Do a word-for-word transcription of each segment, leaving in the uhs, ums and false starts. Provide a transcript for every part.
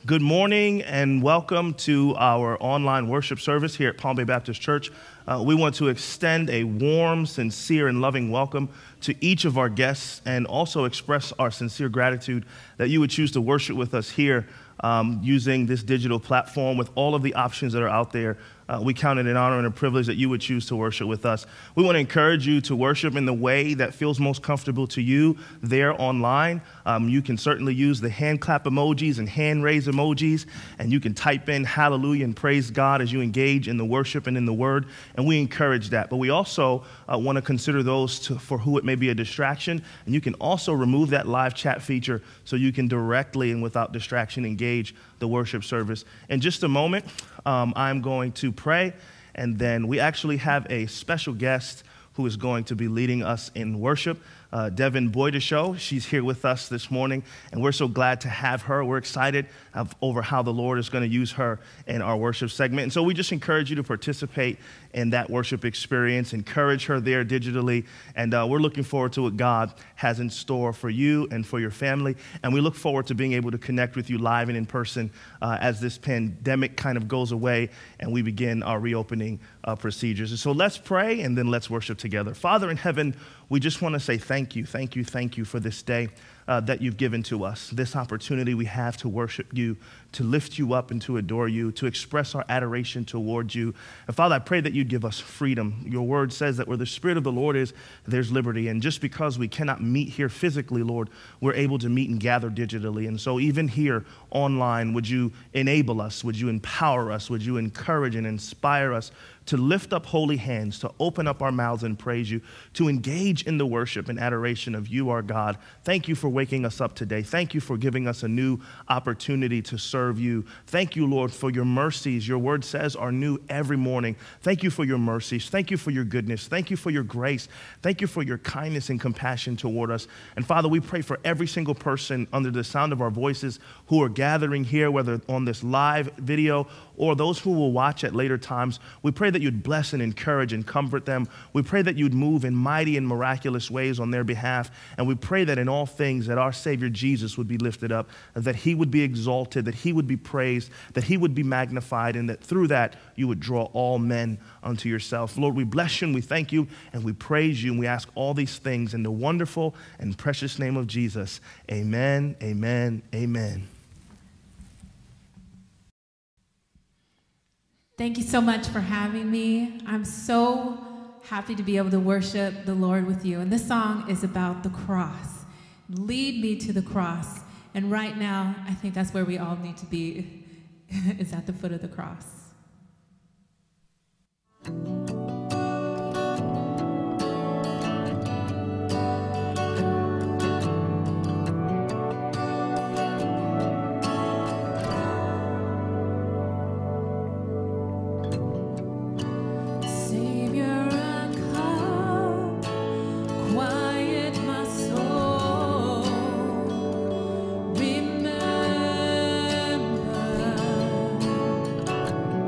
Good morning and welcome to our online worship service here at Palm Bay Baptist Church. Uh, we want to extend a warm, sincere, and loving welcome to each of our guests and also express our sincere gratitude that you would choose to worship with us here um, using this digital platform with all of the options that are out there. Uh, we count it an honor and a privilege that you would choose to worship with us. We want to encourage you to worship in the way that feels most comfortable to you there online. Um, you can certainly use the hand clap emojis and hand raise emojis, and you can type in hallelujah and praise God as you engage in the worship and in the word, and we encourage that. But we also uh, want to consider those to, for who it may be a distraction, and you can also remove that live chat feature so you can directly and without distraction engage the worship service. In just a moment, um, I'm going to pray, and then we actually have a special guest who is going to be leading us in worship. Uh, Devin Boydeshow, she's here with us this morning, and we're so glad to have her. We're excited of, over how the Lord is going to use her in our worship segment. And so we just encourage you to participate in that worship experience, encourage her there digitally, and uh, we're looking forward to what God has in store for you and for your family. And we look forward to being able to connect with you live and in person uh, as this pandemic kind of goes away and we begin our reopening uh, procedures. And so let's pray and then let's worship together. Father in heaven, we just want to say thank you, thank you, thank you for this day uh, that you've given to us, this opportunity we have to worship you, to lift you up and to adore you, to express our adoration towards you. And Father, I pray that you'd give us freedom. Your word says that where the Spirit of the Lord is, there's liberty. And just because we cannot meet here physically, Lord, we're able to meet and gather digitally. And so even here online, would you enable us? Would you empower us? Would you encourage and inspire us to lift up holy hands, to open up our mouths and praise you, to engage in the worship and adoration of you, our God. Thank you for waking us up today. Thank you for giving us a new opportunity to serve you. Thank you, Lord, for your mercies. Your word says are new every morning. Thank you for your mercies. Thank you for your goodness. Thank you for your grace. Thank you for your kindness and compassion toward us. And Father, we pray for every single person under the sound of our voices who are gathering here, whether on this live video or those who will watch at later times. We pray that you'd bless and encourage and comfort them. We pray that you'd move in mighty and miraculous ways on their behalf. And we pray that in all things that our Savior Jesus would be lifted up, and that he would be exalted, that he would be praised, that he would be magnified, and that through that you would draw all men unto yourself. Lord, we bless you and we thank you and we praise you, and we ask all these things in the wonderful and precious name of Jesus. Amen, amen, amen. Thank you so much for having me. I'm so happy to be able to worship the Lord with you. And this song is about the cross. Lead me to the cross. And right now, I think that's where we all need to be, is at the foot of the cross. Remember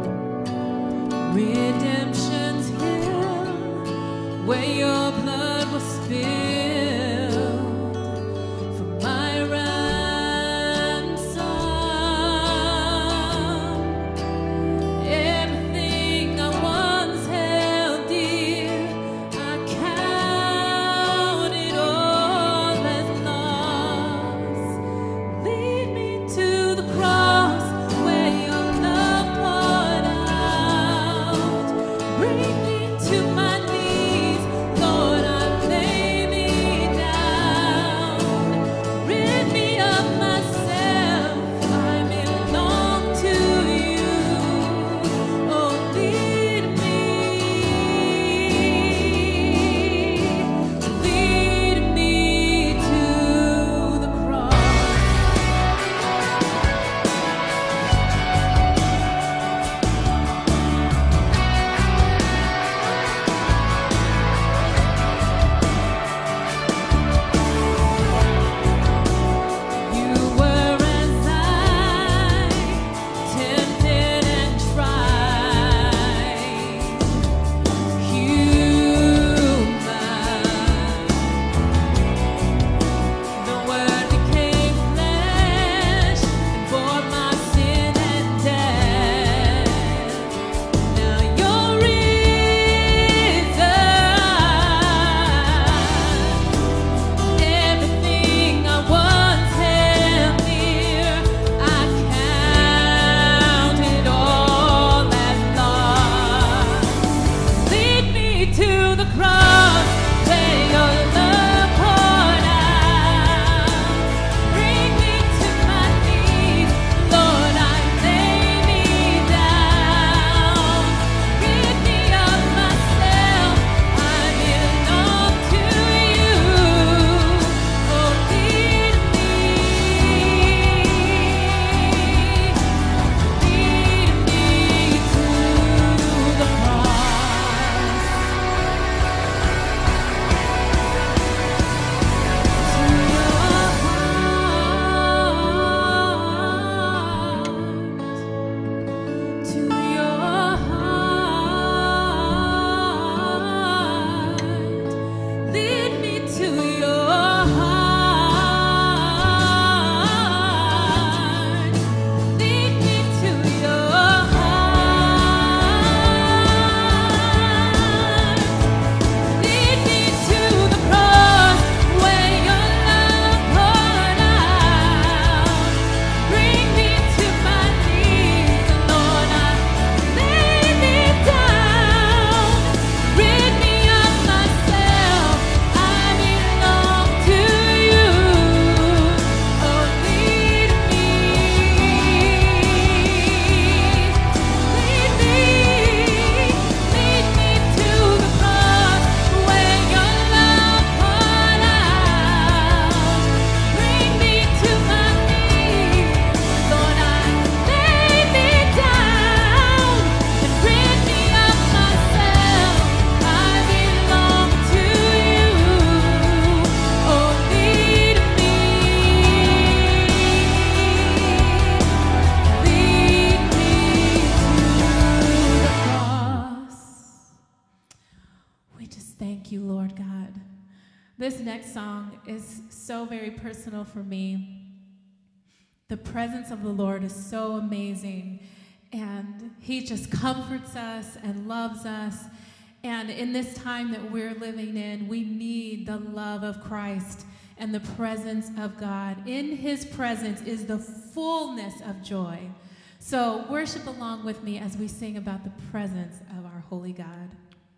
This next song is so very personal for me. The presence of the Lord is so amazing, and he just comforts us and loves us. And in this time that we're living in, we need the love of Christ and the presence of God. In his presence is the fullness of joy. So worship along with me as we sing about the presence of our holy God.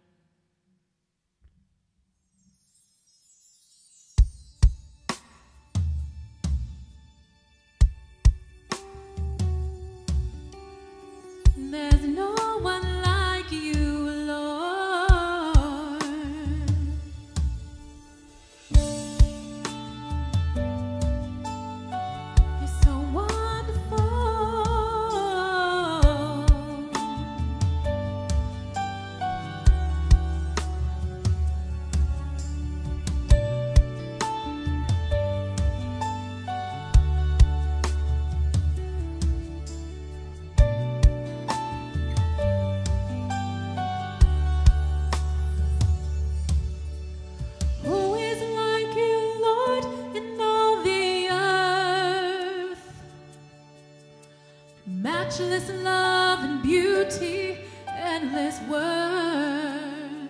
There's no one like you, Lord. You're so wonderful. Who is like you, Lord, in all the earth? Matchless love and beauty, endless worth.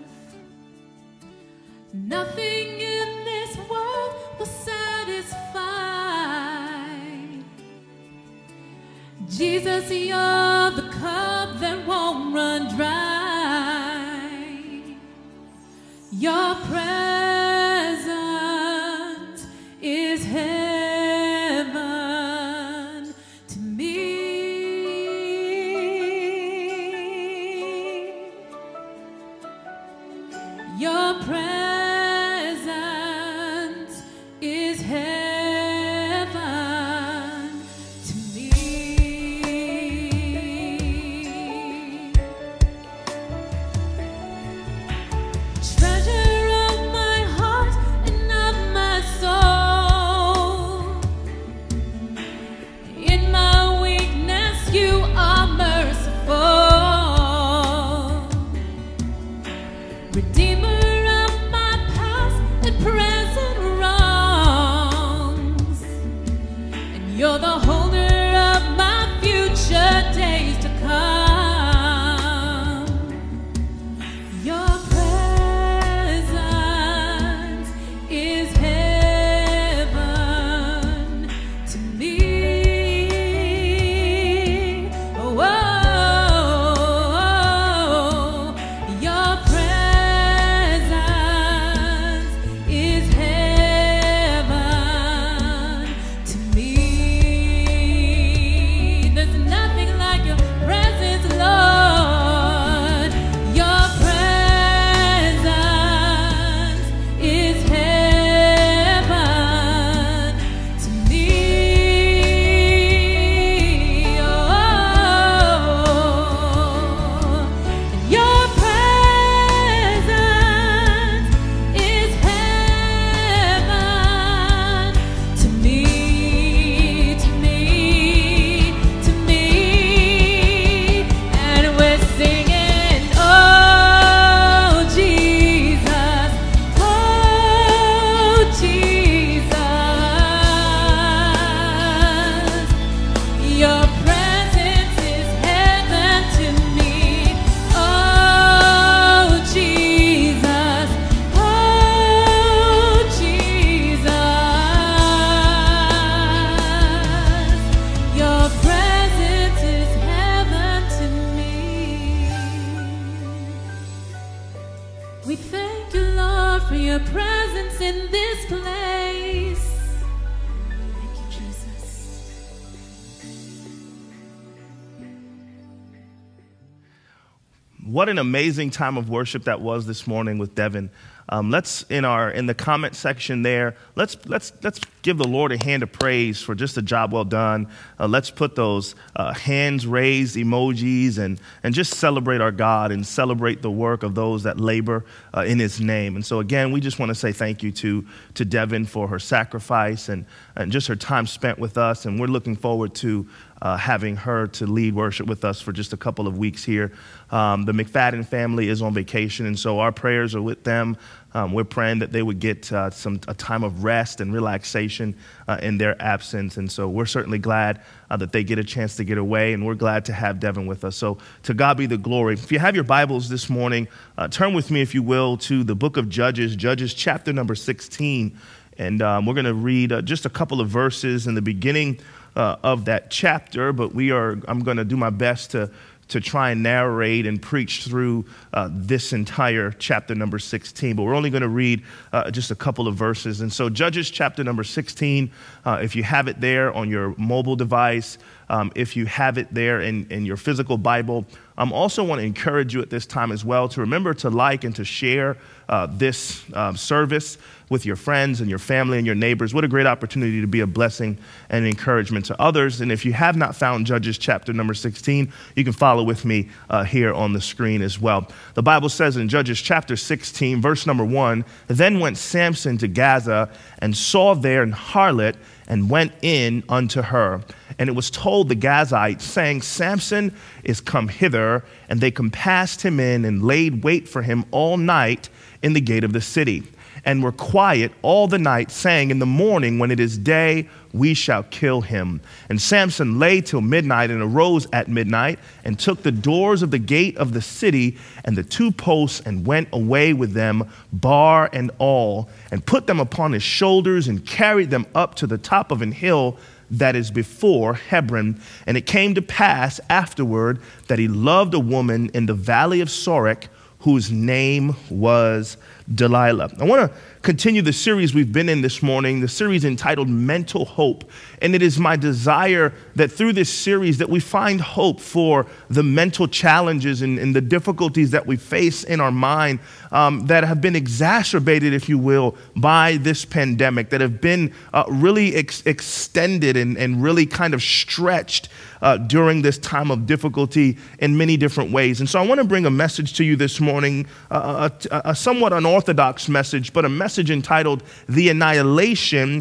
Nothing in this world will satisfy. Jesus, you're the cup that won't run dry. Your presence is heaven to me. Your presence is heaven to me. Treasure of my heart and of my soul. In my weakness, you are merciful. Redeemer of my past and present wrongs. And you're the holder of my future days to come. Your presence is heaven to me. Oh, your presence is heaven to me. There's nothing like your presence, Lord. Your presence is heaven to me. Oh, your presence is heaven to me, to me, to me. And we're singing, oh Jesus, oh Jesus. Your presence is heaven to me. Oh Jesus, oh Jesus. Your presence is heaven to me. We thank you, Lord, for your presence in this place. Thank you, Jesus. What an amazing time of worship that was this morning with Devin. Um, let's in our in the comment section there. Let's let's let's give the Lord a hand of praise for just a job well done. Uh, let's put those uh, hands raised emojis and and just celebrate our God and celebrate the work of those that labor uh, in His name. And so again, we just want to say thank you to to Devin for her sacrifice and and just her time spent with us. And we're looking forward to Uh, having her to lead worship with us for just a couple of weeks here. Um, the McFadden family is on vacation, and so our prayers are with them. Um, we're praying that they would get uh, some a time of rest and relaxation uh, in their absence. And so we're certainly glad uh, that they get a chance to get away, and we're glad to have Devin with us. So to God be the glory. If you have your Bibles this morning, uh, turn with me, if you will, to the book of Judges, Judges chapter number sixteen. And um, we're going to read uh, just a couple of verses in the beginning uh, of that chapter, but we are I'm going to do my best to to try and narrate and preach through uh, this entire chapter number sixteen. But we're only going to read uh, just a couple of verses. And so Judges chapter number sixteen, uh, if you have it there on your mobile device, um, if you have it there in, in your physical Bible, I um, also want to encourage you at this time as well to remember to like and to share uh, this uh, service with your friends and your family and your neighbors. What a great opportunity to be a blessing and encouragement to others. And if you have not found Judges chapter number sixteen, you can follow with me uh, here on the screen as well. The Bible says in Judges chapter sixteen, verse number one, "Then went Samson to Gaza and saw there an harlot and went in unto her. And it was told the Gazites, saying, Samson is come hither. And they compassed him in and laid wait for him all night in the gate of the city, and were quiet all the night, saying, in the morning when it is day, we shall kill him. And Samson lay till midnight, and arose at midnight, and took the doors of the gate of the city and the two posts, and went away with them, bar and all, and put them upon his shoulders, and carried them up to the top of an hill that is before Hebron. And it came to pass afterward that he loved a woman in the valley of Sorek, whose name was Delilah." I want to continue the series we've been in this morning, the series entitled Mental Hope. And it is my desire that through this series that we find hope for the mental challenges and, and the difficulties that we face in our mind um, that have been exacerbated, if you will, by this pandemic, that have been uh, really ex extended and, and really kind of stretched uh, during this time of difficulty in many different ways. And so I want to bring a message to you this morning, uh, a, a somewhat unorthodox message, but a message entitled The Annihilation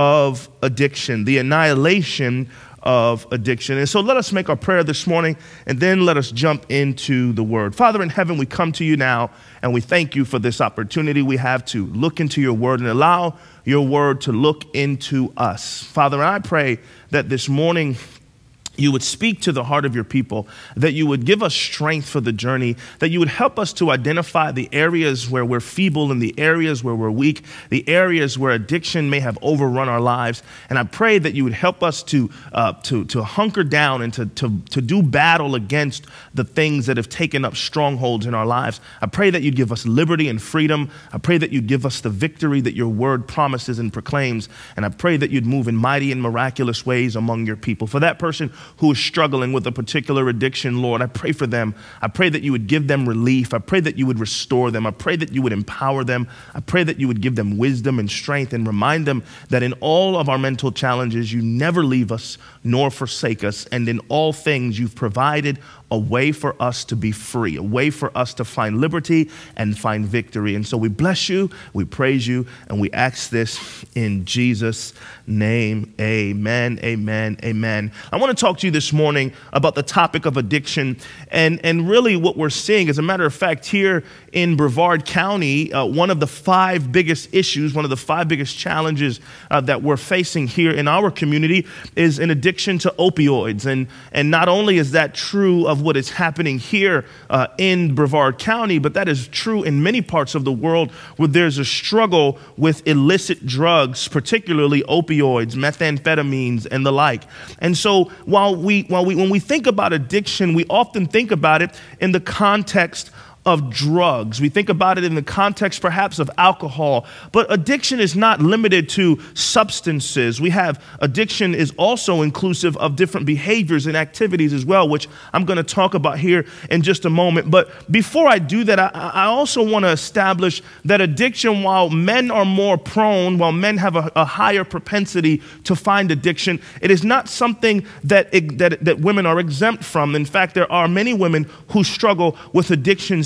of Addiction. The Annihilation of Addiction. And so let us make our prayer this morning, and then let us jump into the word. Father in heaven, we come to you now, and we thank you for this opportunity we have to look into your word and allow your word to look into us. Father, I pray that this morning you would speak to the heart of your people, that you would give us strength for the journey, that you would help us to identify the areas where we're feeble and the areas where we're weak, the areas where addiction may have overrun our lives. And I pray that you would help us to uh, to, to hunker down and to, to, to do battle against the things that have taken up strongholds in our lives. I pray that you'd give us liberty and freedom. I pray that you'd give us the victory that your word promises and proclaims. And I pray that you'd move in mighty and miraculous ways among your people. For that person who is struggling with a particular addiction, Lord, I pray for them. I pray that you would give them relief. I pray that you would restore them. I pray that you would empower them. I pray that you would give them wisdom and strength, and remind them that in all of our mental challenges, you never leave us nor forsake us. And in all things, you've provided a way for us to be free, a way for us to find liberty and find victory. And so we bless you, we praise you, and we ask this in Jesus' name. Amen, amen, amen. I want to talk to you this morning about the topic of addiction. And, and really what we're seeing, as a matter of fact, here in Brevard County, uh, one of the five biggest issues, one of the five biggest challenges uh, that we're facing here in our community is an addiction to opioids. And, and not only is that true of what is happening here uh, in Brevard County, but that is true in many parts of the world where there's a struggle with illicit drugs, particularly opioids, methamphetamines, and the like. And so while we, while we, when we think about addiction, we often think about it in the context of drugs. We think about it in the context perhaps of alcohol, but addiction is not limited to substances. We have addiction is also inclusive of different behaviors and activities as well, which I'm going to talk about here in just a moment. But before I do that, I, I also want to establish that addiction, while men are more prone, while men have a, a higher propensity to find addiction, it is not something that, that, that women are exempt from. In fact, there are many women who struggle with addictions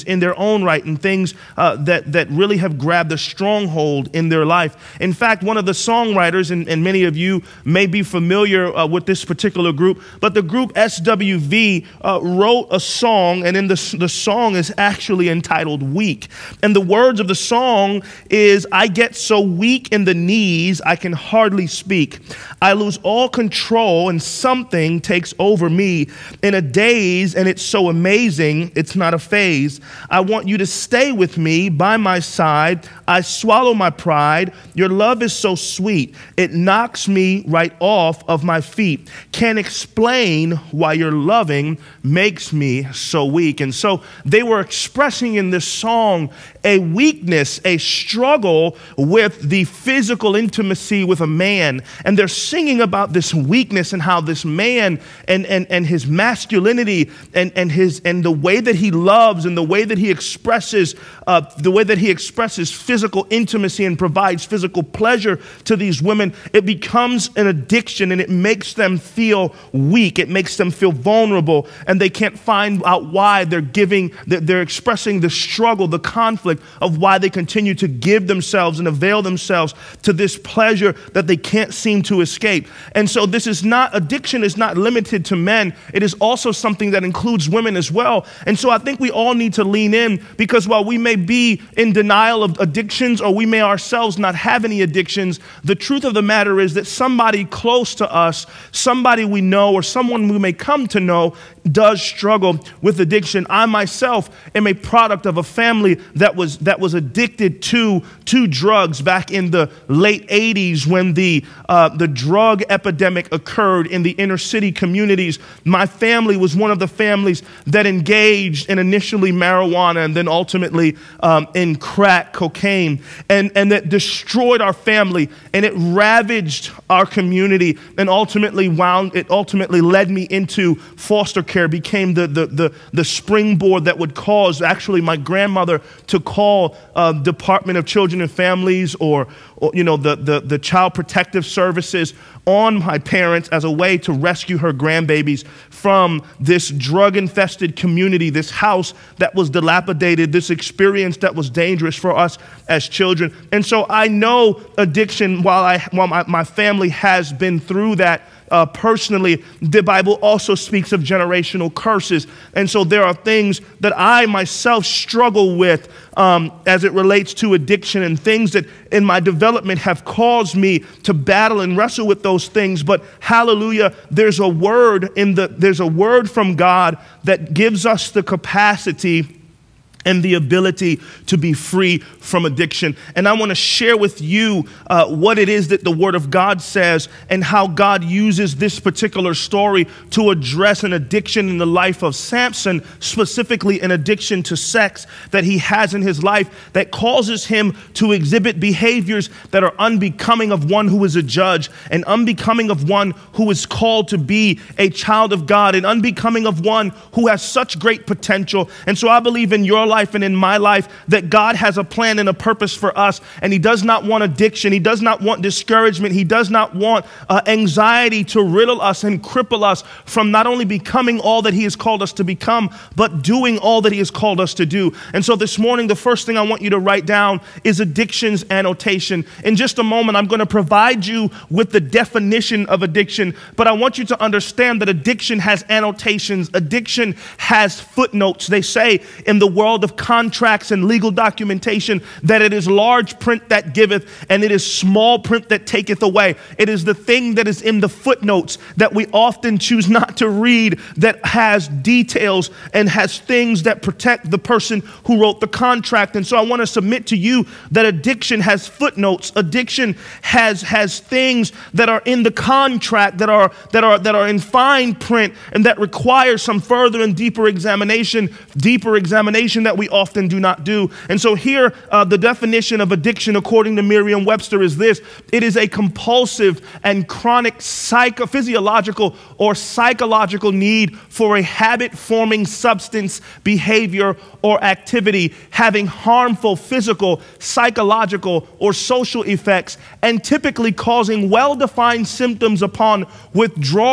addictions in their own right and things uh, that, that really have grabbed a stronghold in their life. In fact, one of the songwriters, and, and many of you may be familiar uh, with this particular group, but the group S W V uh, wrote a song, and in the, the song is actually entitled Weak. And the words of the song is, I get so weak in the knees, I can hardly speak. I lose all control and something takes over me in a daze, and it's so amazing, it's not a phase. I want you to stay with me by my side. I swallow my pride. Your love is so sweet. It knocks me right off of my feet. Can't explain why your loving makes me so weak. And so they were expressing in this song a weakness, a struggle with the physical intimacy with a man. And they're singing about this weakness and how this man and, and, and his masculinity and, and, his, and the way that he loves and the way that he expresses, uh, the way that he expresses physical intimacy and provides physical pleasure to these women, it becomes an addiction and it makes them feel weak. It makes them feel vulnerable, and they can't find out why they're giving, they're expressing the struggle, the conflict of why they continue to give themselves and avail themselves to this pleasure that they can't seem to escape. And so this is not, addiction is not limited to men. It is also something that includes women as well. And so I think we all need to lean in, because while we may be in denial of addictions, or we may ourselves not have any addictions, the truth of the matter is that somebody close to us, somebody we know, or someone we may come to know does struggle with addiction. I myself am a product of a family that was that was addicted to to drugs back in the late eighties when the uh, the drug epidemic occurred in the inner city communities. My family was one of the families that engaged in initially marijuana and then ultimately um, in crack cocaine, and and that destroyed our family, and it ravaged our community, and ultimately wound it ultimately led me into foster care, became the, the, the, the springboard that would cause actually my grandmother to call uh, Department of Children and Families or, or you know, the, the, the Child Protective Services on my parents as a way to rescue her grandbabies from this drug-infested community, this house that was dilapidated, this experience that was dangerous for us as children. And so I know addiction, while, I, while my, my family has been through that, Uh, personally, the Bible also speaks of generational curses. And so there are things that I myself struggle with um, as it relates to addiction, and things that in my development have caused me to battle and wrestle with those things. But hallelujah, there's a word in the, there's a word from God that gives us the capacity and the ability to be free from addiction. And I want to share with you uh, what it is that the Word of God says, and how God uses this particular story to address an addiction in the life of Samson, specifically an addiction to sex that he has in his life that causes him to exhibit behaviors that are unbecoming of one who is a judge, and unbecoming of one who is called to be a child of God, and unbecoming of one who has such great potential. And so I believe in your life life and in my life that God has a plan and a purpose for us, and he does not want addiction. He does not want discouragement. He does not want uh, anxiety to riddle us and cripple us from not only becoming all that he has called us to become, but doing all that he has called us to do. And so this morning, the first thing I want you to write down is addiction's annotation. In just a moment, I'm going to provide you with the definition of addiction, but I want you to understand that addiction has annotations. Addiction has footnotes. They say in the world of contracts and legal documentation that it is large print that giveth, and it is small print that taketh away. It is the thing that is in the footnotes that we often choose not to read, that has details and has things that protect the person who wrote the contract. And so I want to submit to you that addiction has footnotes. Addiction has has things that are in the contract that are that are that are in fine print, and that require some further and deeper examination, deeper examination that we often do not do. And so here, uh, the definition of addiction, according to Merriam-Webster, is this: it is a compulsive and chronic psychophysiological or psychological need for a habit-forming substance, behavior, or activity having harmful physical, psychological, or social effects, and typically causing well-defined symptoms upon withdrawal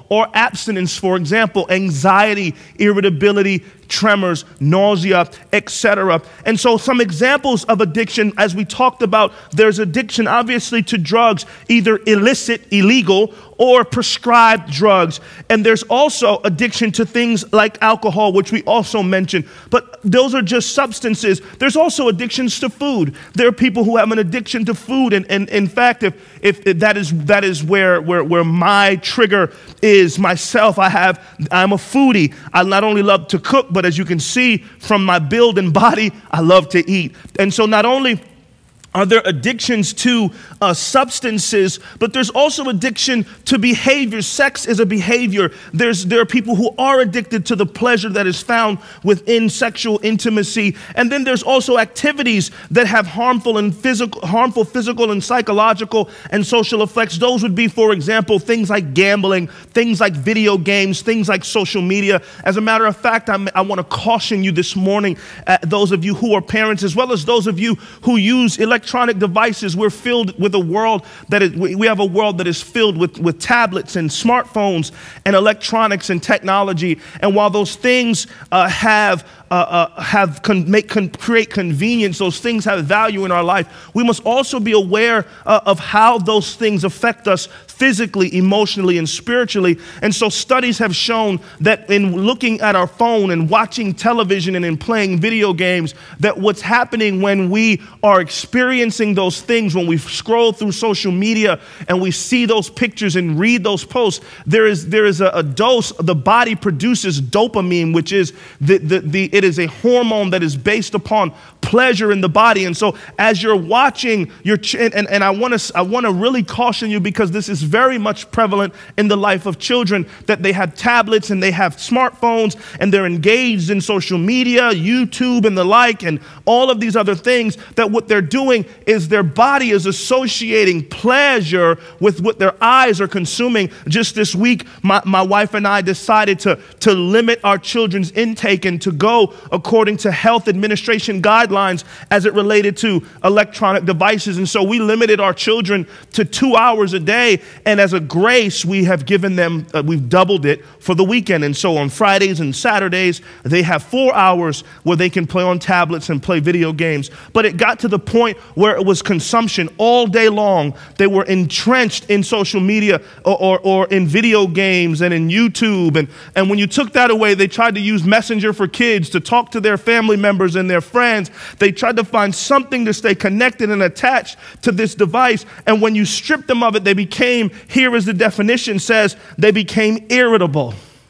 or abstinence, for example, anxiety, irritability, tremors, nausea, et cetera. And so some examples of addiction, as we talked about, there's addiction obviously to drugs, either illicit, illegal, or prescribed drugs. And there's also addiction to things like alcohol, which we also mentioned. But those are just substances. There's also addictions to food. There are people who have an addiction to food. And, and in fact, if, if, if that is that is where, where, where my trigger is myself, I have, I'm a foodie. I not only love to cook, but as you can see from my build and body, I love to eat. And so not only are there addictions to uh, substances, but there's also addiction to behavior. Sex is a behavior. There's, there are people who are addicted to the pleasure that is found within sexual intimacy. And then there's also activities that have harmful and physical, harmful physical and psychological and social effects. Those would be, for example, things like gambling, things like video games, things like social media. As a matter of fact, I'm, I want to caution you this morning, uh, those of you who are parents, as well as those of you who use electronic Electronic devices. We're filled with a world that is, we have a world that is filled with, with tablets and smartphones and electronics and technology. And while those things uh, have uh, uh, have con make con create convenience, those things have value in our life, we must also be aware uh, of how those things affect us physically, emotionally, and spiritually. And so studies have shown that in looking at our phone and watching television and in playing video games, that what's happening when we are experiencing those things, when we scroll through social media and we see those pictures and read those posts, there is there is a, a dose. The body produces dopamine, which is the, the the it is a hormone that is based upon pleasure in the body. And so as you're watching your ch and, and I want to I want to really caution you, because this is very much prevalent in the life of children, that they have tablets and they have smartphones and they're engaged in social media, YouTube and the like, and all of these other things, that what they're doing is their body is associating pleasure with what their eyes are consuming. Just this week, my, my wife and I decided to, to limit our children's intake and to go according to health administration guidelines as it related to electronic devices. And so we limited our children to two hours a day. And as a grace, we have given them, uh, we've doubled it for the weekend. And so on Fridays and Saturdays, they have four hours where they can play on tablets and play video games. But it got to the point where it was consumption all day long. They were entrenched in social media or, or, or in video games and in YouTube. And, and when you took that away, they tried to use Messenger for Kids to talk to their family members and their friends. They tried to find something to stay connected and attached to this device. And when you stripped them of it, they became, here as the definition says, they became irritable.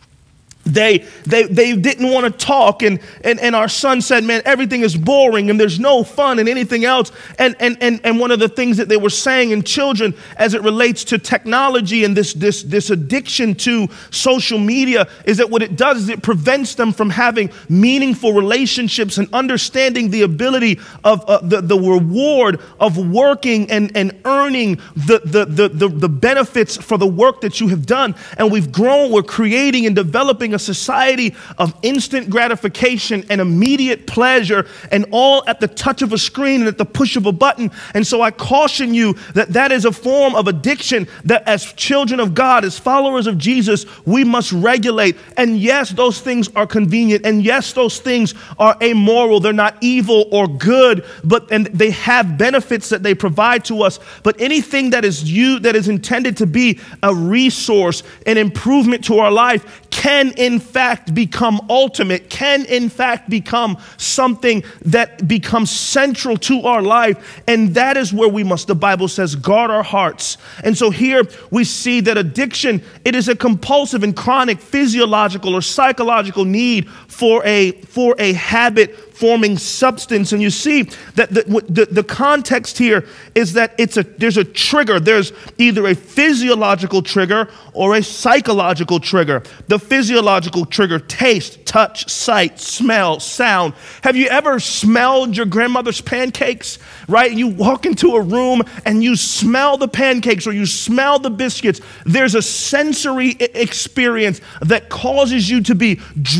They, they, they didn't want to talk, and, and, and our son said, man, everything is boring and there's no fun and anything else. And, and, and, and one of the things that they were saying in children as it relates to technology and this, this, this addiction to social media is that what it does is it prevents them from having meaningful relationships and understanding the ability of uh, the, the reward of working and, and earning the, the, the, the, the benefits for the work that you have done. And we've grown, we're creating and developing a society of instant gratification and immediate pleasure, and all at the touch of a screen and at the push of a button. And so I caution you that that is a form of addiction that as children of God, as followers of Jesus, we must regulate. And yes, those things are convenient. And yes, those things are amoral. They're not evil or good, but and they have benefits that they provide to us. But anything that is you that is intended to be a resource, an improvement to our life, can in fact become ultimate, can in fact become something that becomes central to our life. And that is where we must, the Bible says, guard our hearts. And so here we see that addiction, it is a compulsive and chronic physiological or psychological need for a, for a habit forming substance. And you see that the, the, the context here is that it's a, there's a trigger. There's either a physiological trigger or a psychological trigger. The physiological trigger: taste, touch, sight, smell, sound. Have you ever smelled your grandmother's pancakes, right? You walk into a room and you smell the pancakes or you smell the biscuits. There's a sensory experience that causes you to be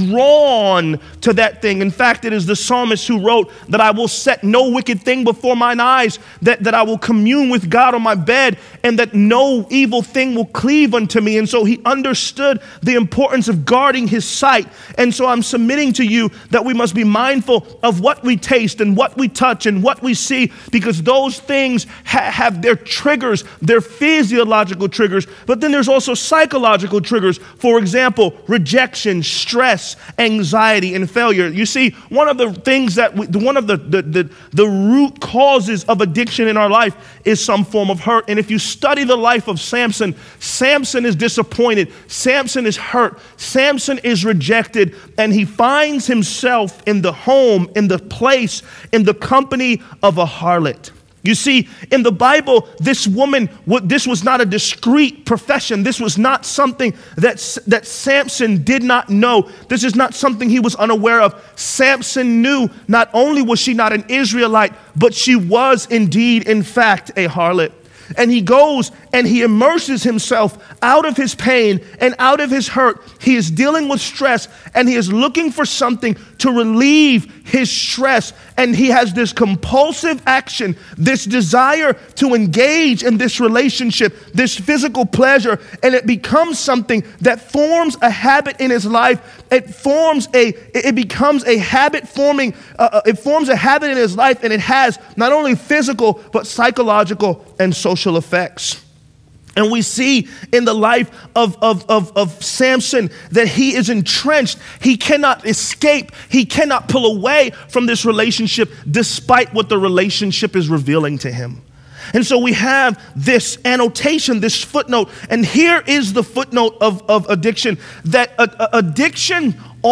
drawn to that thing. In fact, it is the psalmist who wrote that I will set no wicked thing before mine eyes, that, that I will commune with God on my bed, and that no evil thing will cleave unto me. And so he understood the importance of guarding his sight. And so I'm submitting to you that we must be mindful of what we taste and what we touch and what we see, because those things ha- have their triggers, their physiological triggers, but then there's also psychological triggers. For example, rejection, stress, anxiety, and failure. You see, one of the things that, we, one of the, the, the, the root causes of addiction in our life is some form of hurt. And if you study the life of Samson, Samson is disappointed. Samson is hurt. Samson is rejected, and he finds himself in the home, in the place, in the company of a harlot. You see, in the Bible, this woman, this was not a discreet profession. This was not something that, that Samson did not know. This is not something he was unaware of. Samson knew not only was she not an Israelite, but she was indeed, in fact, a harlot. And he goes and he immerses himself out of his pain and out of his hurt. He is dealing with stress, and he is looking for something to relieve his stress. And he has this compulsive action, this desire to engage in this relationship, this physical pleasure, and it becomes something that forms a habit in his life. It forms a, it becomes a habit forming, uh, it forms a habit in his life, and it has not only physical, but psychological and social effects. And we see in the life of, of, of, of Samson that he is entrenched. He cannot escape. He cannot pull away from this relationship despite what the relationship is revealing to him. And so we have this annotation, this footnote, and here is the footnote of, of addiction, that uh, uh, addiction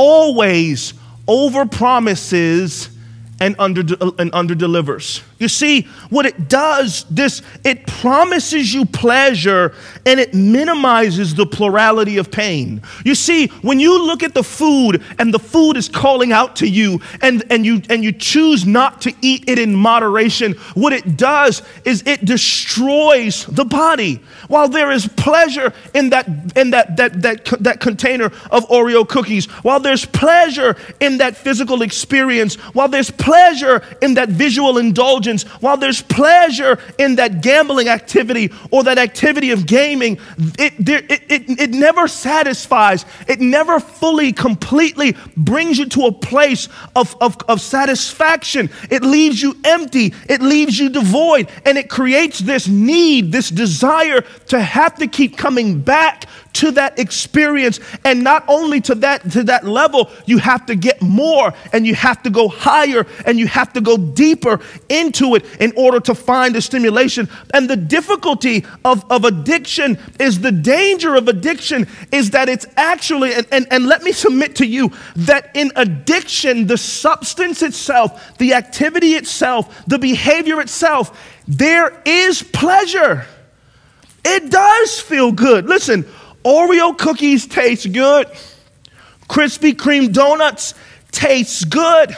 always overpromises and under and underdelivers. You see, what it does, this, it promises you pleasure and it minimizes the plurality of pain. You see, when you look at the food and the food is calling out to you and, and you and you choose not to eat it in moderation, what it does is it destroys the body. While there is pleasure in that in that that that that container of Oreo cookies, while there's pleasure in that physical experience, while there's pleasure in that visual indulgence, while there's pleasure in that gambling activity or that activity of gaming, it, there, it, it, it never satisfies. It never fully, completely brings you to a place of, of, of satisfaction. It leaves you empty. It leaves you devoid. And it creates this need, this desire to have to keep coming back to that experience. And not only to that, to that level, you have to get more and you have to go higher and you have to go deeper into it in order to find the stimulation. And the difficulty of, of addiction is the danger of addiction is that it's actually, and, and, and let me submit to you that in addiction, the substance itself, the activity itself, the behavior itself, there is pleasure. It does feel good. Listen, Oreo cookies taste good. Krispy Kreme donuts taste good.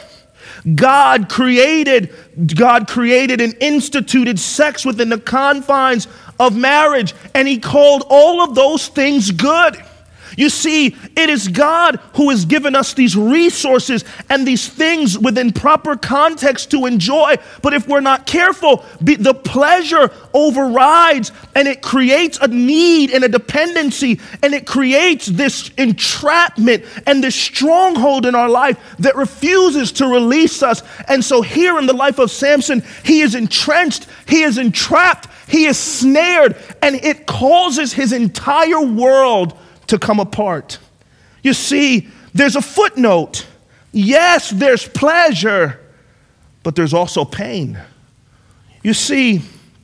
God created, God created and instituted sex within the confines of marriage, and he called all of those things good. You see, it is God who has given us these resources and these things within proper context to enjoy. But if we're not careful, the pleasure overrides and it creates a need and a dependency, and it creates this entrapment and this stronghold in our life that refuses to release us. And so here in the life of Samson, he is entrenched, he is entrapped, he is snared, and it causes his entire world to come apart. You see, there's a footnote. Yes, there's pleasure, but there's also pain. You see,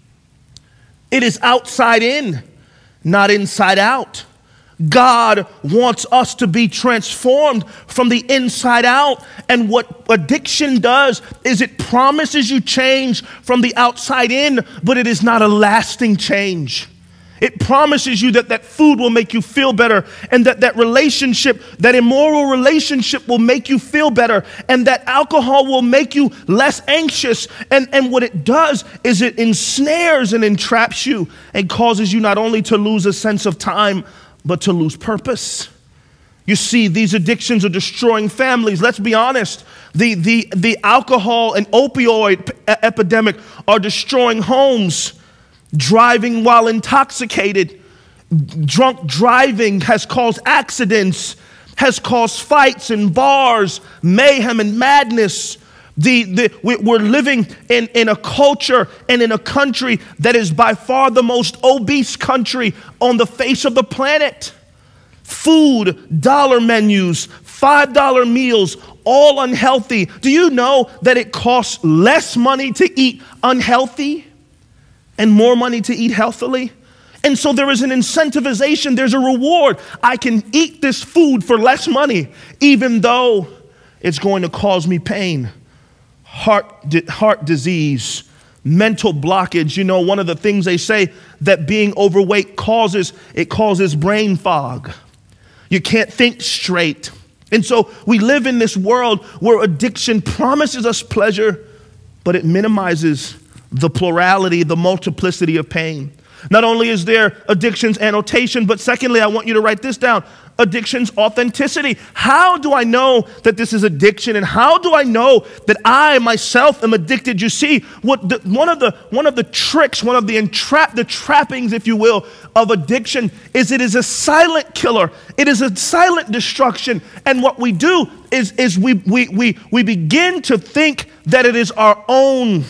it is outside in, not inside out. God wants us to be transformed from the inside out. And what addiction does is it promises you change from the outside in, but it is not a lasting change. It promises you that that food will make you feel better, and that that relationship, that immoral relationship will make you feel better, and that alcohol will make you less anxious. And, and what it does is it ensnares and entraps you and causes you not only to lose a sense of time, but to lose purpose. You see, these addictions are destroying families. Let's be honest. The, the, the alcohol and opioid p- epidemic are destroying homes. Driving while intoxicated, drunk driving has caused accidents, has caused fights in bars, mayhem and madness. The, the, we're living in, in a culture and in a country that is by far the most obese country on the face of the planet. Food, dollar menus, five dollar meals, all unhealthy. Do you know that it costs less money to eat unhealthy and more money to eat healthily? And so there is an incentivization, there's a reward. I can eat this food for less money, even though it's going to cause me pain, heart, heart disease, mental blockage. You know, one of the things they say that being overweight causes, it causes brain fog. You can't think straight. And so we live in this world where addiction promises us pleasure, but it minimizes the plurality, the multiplicity of pain. Not only is there addiction's annotation, but secondly, I want you to write this down, addiction's authenticity. How do I know that this is addiction? And how do I know that I myself am addicted? You see, what the, one of the one of the tricks, one of the entrap the trappings, if you will, of addiction is it is a silent killer. It is a silent destruction. And what we do is, is we, we, we, we begin to think that it is our own,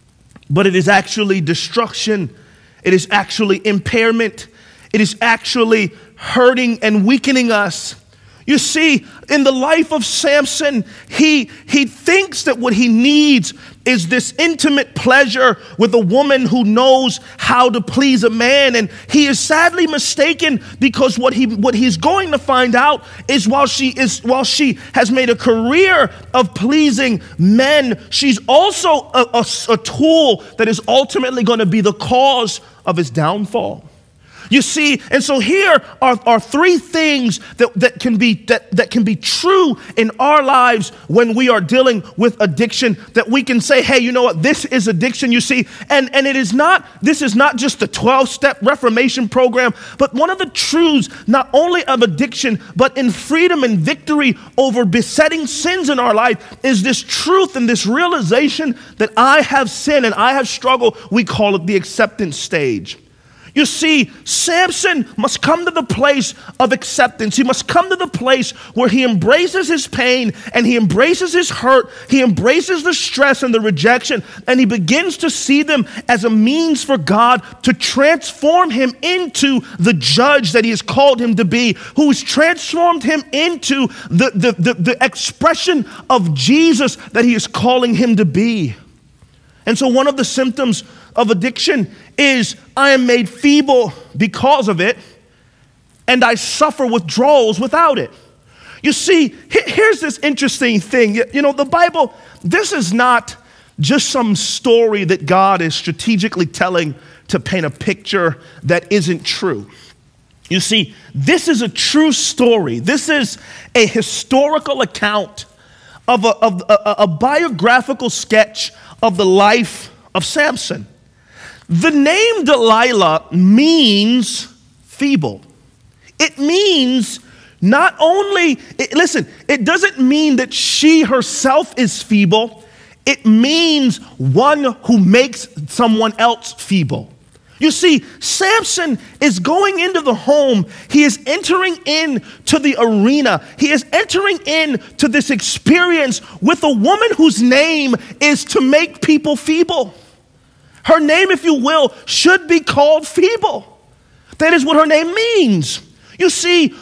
but it is actually destruction. It is actually impairment. It is actually hurting and weakening us. You see, in the life of Samson, he, he thinks that what he needs is this intimate pleasure with a woman who knows how to please a man. And he is sadly mistaken, because what he what he's going to find out is while she is while she has made a career of pleasing men, she's also a, a, a tool that is ultimately going to be the cause of his downfall. You see, and so here are, are three things that, that, can be, that, that can be true in our lives when we are dealing with addiction, that we can say, hey, you know what, this is addiction, you see. And, and it is not, this is not just the twelve-step reformation program, but one of the truths not only of addiction, but in freedom and victory over besetting sins in our life is this truth and this realization that I have sinned and I have struggled. We call it the acceptance stage. You see, Samson must come to the place of acceptance. He must come to the place where he embraces his pain and he embraces his hurt. He embraces the stress and the rejection, and he begins to see them as a means for God to transform him into the judge that he has called him to be, who has transformed him into the, the, the, the expression of Jesus that he is calling him to be. And so one of the symptoms of addiction is I am made feeble because of it, and I suffer withdrawals without it. You see, here's this interesting thing. You know, the Bible, this is not just some story that God is strategically telling to paint a picture that isn't true. You see, this is a true story. This is a historical account of a, of a, a biographical sketch of the life of Samson. The name Delilah means feeble. It means not only, it, listen, it doesn't mean that she herself is feeble. It means one who makes someone else feeble. You see, Samson is going into the home. He is entering into the arena. He is entering into this experience with a woman whose name is to make people feeble. Her name, if you will, should be called feeble. That is what her name means. You see,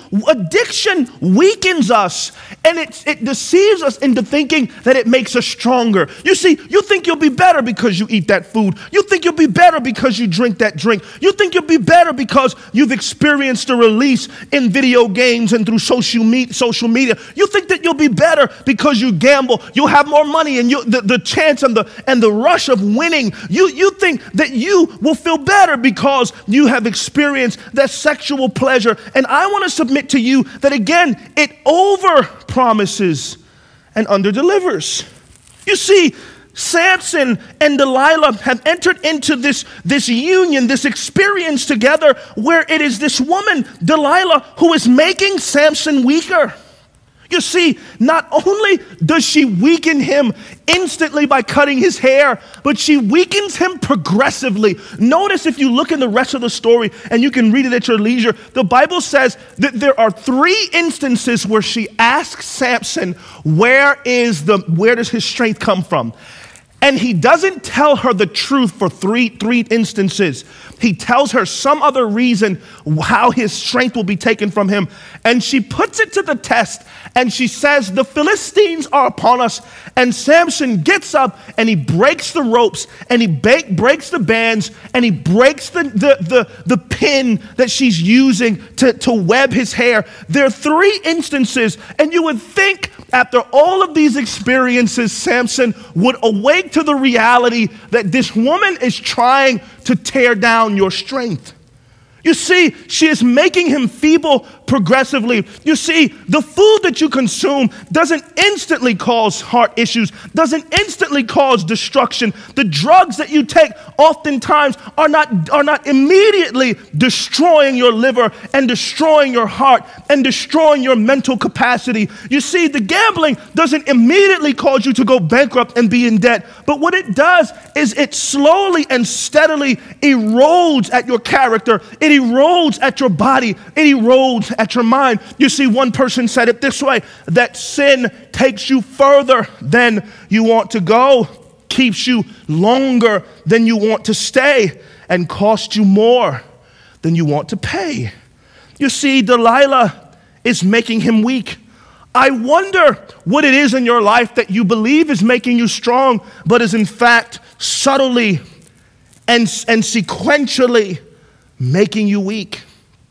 addiction weakens us, and it, it deceives us into thinking that it makes us stronger. You see, you think you'll be better because you eat that food. You think you'll be better because you drink that drink. You think you'll be better because you've experienced a release in video games and through social media. Social media. You think that you'll be better because you gamble. You'll have more money, and you, the, the chance and the and the rush of winning. You you think that you will feel better because you have experienced that sexual pleasure. And I want to submit to you that again, it over promises and under delivers. You see, Samson and Delilah have entered into this, this union, this experience together, where it is this woman, Delilah, who is making Samson weaker. You see, not only does she weaken him instantly by cutting his hair, but she weakens him progressively. Notice, if you look in the rest of the story, and you can read it at your leisure, the Bible says that there are three instances where she asks Samson, where is the, where does his strength come from? And he doesn't tell her the truth for three, three instances. He tells her some other reason how his strength will be taken from him. And she puts it to the test, and she says, the Philistines are upon us. And Samson gets up, and he breaks the ropes, and he ba- breaks the bands, and he breaks the, the, the, the pin that she's using to, to web his hair. There are three instances, and you would think after all of these experiences, Samson would awake to the reality that this woman is trying to tear down your strength. You see, she is making him feeble progressively. You see, the food that you consume doesn't instantly cause heart issues, doesn't instantly cause destruction. The drugs that you take oftentimes are not, are not immediately destroying your liver and destroying your heart and destroying your mental capacity. You see, the gambling doesn't immediately cause you to go bankrupt and be in debt. But what it does is it slowly and steadily erodes at your character. It erodes at your body. It erodes at your mind. You see, one person said it this way, that sin takes you further than you want to go, keeps you longer than you want to stay, and costs you more than you want to pay. You see, Delilah is making him weak. I wonder what it is in your life that you believe is making you strong, but is in fact subtly and, and sequentially making you weak.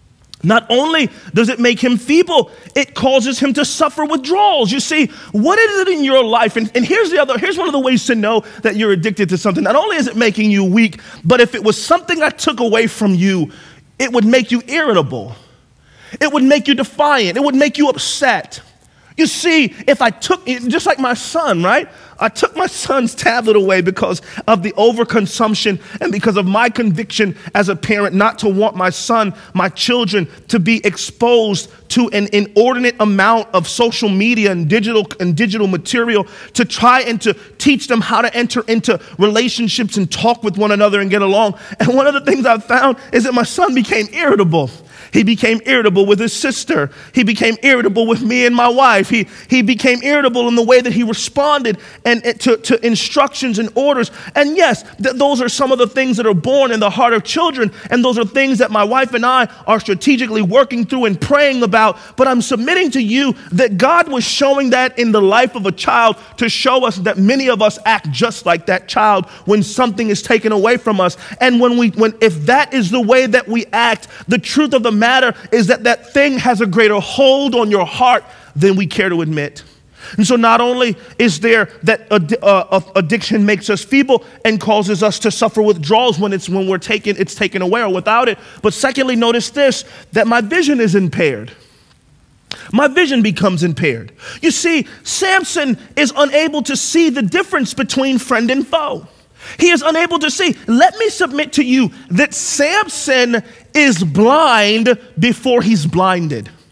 Not only does it make him feeble, it causes him to suffer withdrawals. You see, what is it in your life? And, and here's the other, here's one of the ways to know that you're addicted to something. Not only is it making you weak, but if it was something I took away from you, it would make you irritable. It would make you defiant. It would make you upset. You see, if I took, just like my son, right? I took my son's tablet away because of the overconsumption and because of my conviction as a parent not to want my son, my children, to be exposed to an inordinate amount of social media and digital and digital material, to try and to teach them how to enter into relationships and talk with one another and get along. And one of the things I've found is that my son became irritable. He became irritable with his sister. He became irritable with me and my wife. He, he became irritable in the way that he responded and, and to, to instructions and orders. And yes, th- those are some of the things that are born in the heart of children. And those are things that my wife and I are strategically working through and praying about. But I'm submitting to you that God was showing that in the life of a child to show us that many of us act just like that child when something is taken away from us. And when we, when if that is the way that we act, the truth of the matter is that that thing has a greater hold on your heart than we care to admit. And so not only is there that ad- uh, addiction makes us feeble and causes us to suffer withdrawals when it's when we're taken, it's taken away or without it. But secondly, notice this, that my vision is impaired. My vision becomes impaired. You see, Samson is unable to see the difference between friend and foe. He is unable to see. Let me submit to you that Samson is blind before he's blinded.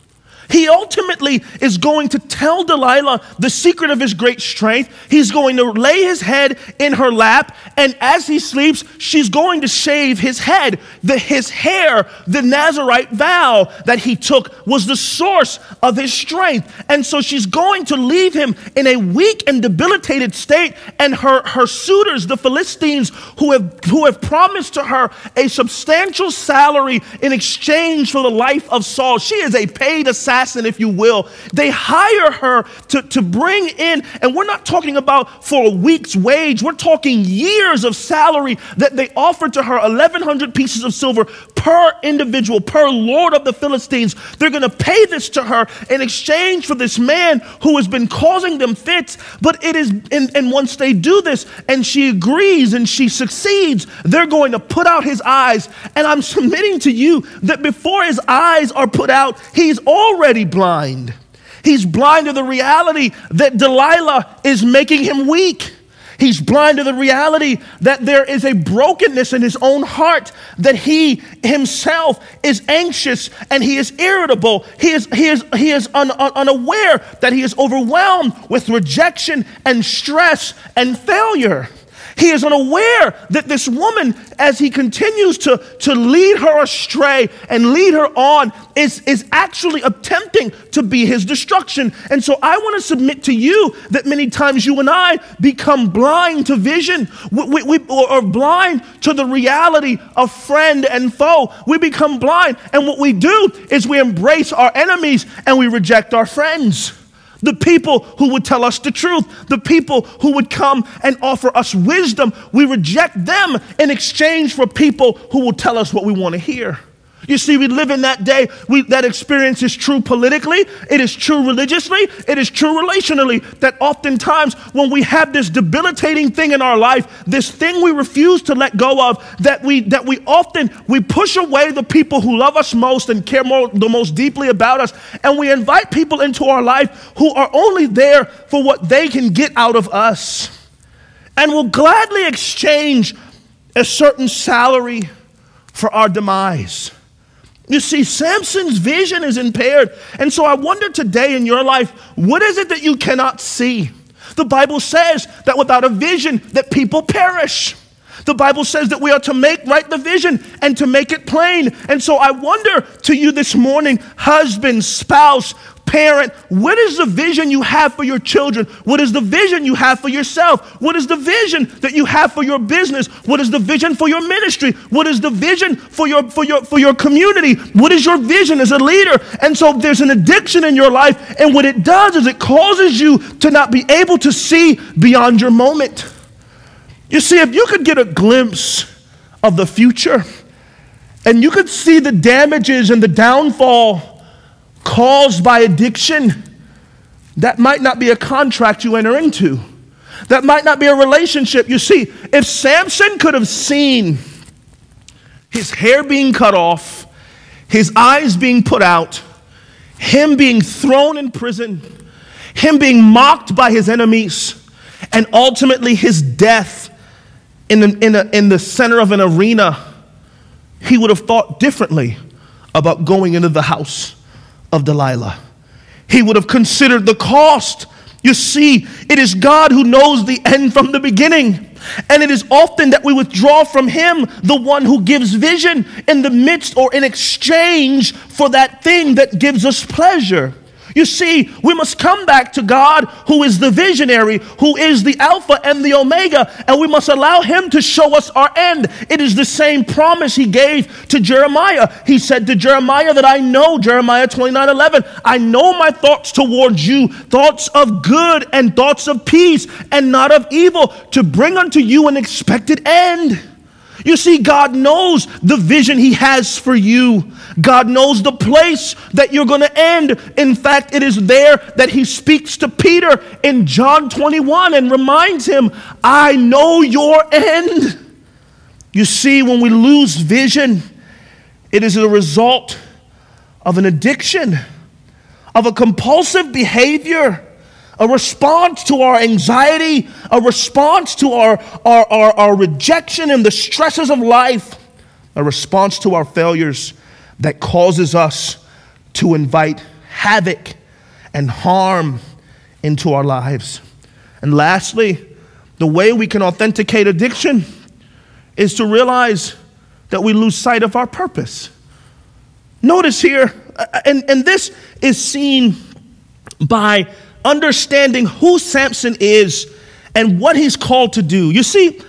He ultimately is going to tell Delilah the secret of his great strength. He's going to lay his head in her lap, and as he sleeps, she's going to shave his head. The, his hair, the Nazirite vow that he took, was the source of his strength. And so she's going to leave him in a weak and debilitated state, and her, her suitors, the Philistines, who have, who have promised to her a substantial salary in exchange for the life of Saul. She is a paid assassin, if you will. They hire her to, to bring in, and we're not talking about for a week's wage. We're talking years of salary that they offered to her, eleven hundred pieces of silver per individual, per lord of the Philistines. They're going to pay this to her in exchange for this man who has been causing them fits. But it is, and, and once they do this and she agrees and she succeeds, they're going to put out his eyes. And I'm submitting to you that before his eyes are put out, he's already blind. He's blind to the reality that Delilah is making him weak. He's blind to the reality that there is a brokenness in his own heart, that he himself is anxious and he is irritable. He is, he is, he is un, un, unaware that he is overwhelmed with rejection and stress and failure. He is unaware that this woman, as he continues to, to lead her astray and lead her on, is, is actually attempting to be his destruction. And so I want to submit to you that many times you and I become blind to vision. We, we, we are blind to the reality of friend and foe. We become blind. And what we do is we embrace our enemies and we reject our friends. The people who would tell us the truth, the people who would come and offer us wisdom, we reject them in exchange for people who will tell us what we want to hear. You see, we live in that day. We, that experience is true politically. It is true religiously. It is true relationally. That oftentimes when we have this debilitating thing in our life, this thing we refuse to let go of, that we that we often we push away the people who love us most and care more, the most deeply about us, and we invite people into our life who are only there for what they can get out of us, and will gladly exchange a certain salary for our demise. You see, Samson's vision is impaired. And so I wonder today in your life, what is it that you cannot see? The Bible says that without a vision, that people perish. The Bible says that we are to make right the vision and to make it plain. And so I wonder to you this morning, husband, spouse, parent, what is the vision you have for your children? What is the vision you have for yourself? What is the vision that you have for your business? What is the vision for your ministry? What is the vision for your for your for your community? What is your vision as a leader? And so there's an addiction in your life, and what it does is it causes you to not be able to see beyond your moment. You see, if you could get a glimpse of the future and you could see the damages and the downfall caused by addiction, that might not be a contract you enter into. That might not be a relationship. You see, if Samson could have seen his hair being cut off, his eyes being put out, him being thrown in prison, him being mocked by his enemies, and ultimately his death in the, in, a, in the center of an arena, he would have thought differently about going into the house of Delilah. He would have considered the cost. You see, it is God who knows the end from the beginning. And it is often that we withdraw from him, the one who gives vision, in the midst or in exchange for that thing that gives us pleasure. You see, we must come back to God, who is the visionary, who is the Alpha and the Omega, and we must allow him to show us our end. It is the same promise he gave to Jeremiah. He said to Jeremiah that I know, Jeremiah twenty-nine eleven, I know my thoughts towards you, thoughts of good and thoughts of peace and not of evil, to bring unto you an expected end. You see, God knows the vision he has for you. God knows the place that you're going to end. In fact, it is there that he speaks to Peter in John twenty-one and reminds him, I know your end. You see, when we lose vision, it is a result of an addiction, of a compulsive behavior, a response to our anxiety, a response to our, our, our, our rejection and the stresses of life, a response to our failures that causes us to invite havoc and harm into our lives. And lastly, the way we can authenticate addiction is to realize that we lose sight of our purpose. Notice here, and, and this is seen by understanding who Samson is and what he's called to do. You see,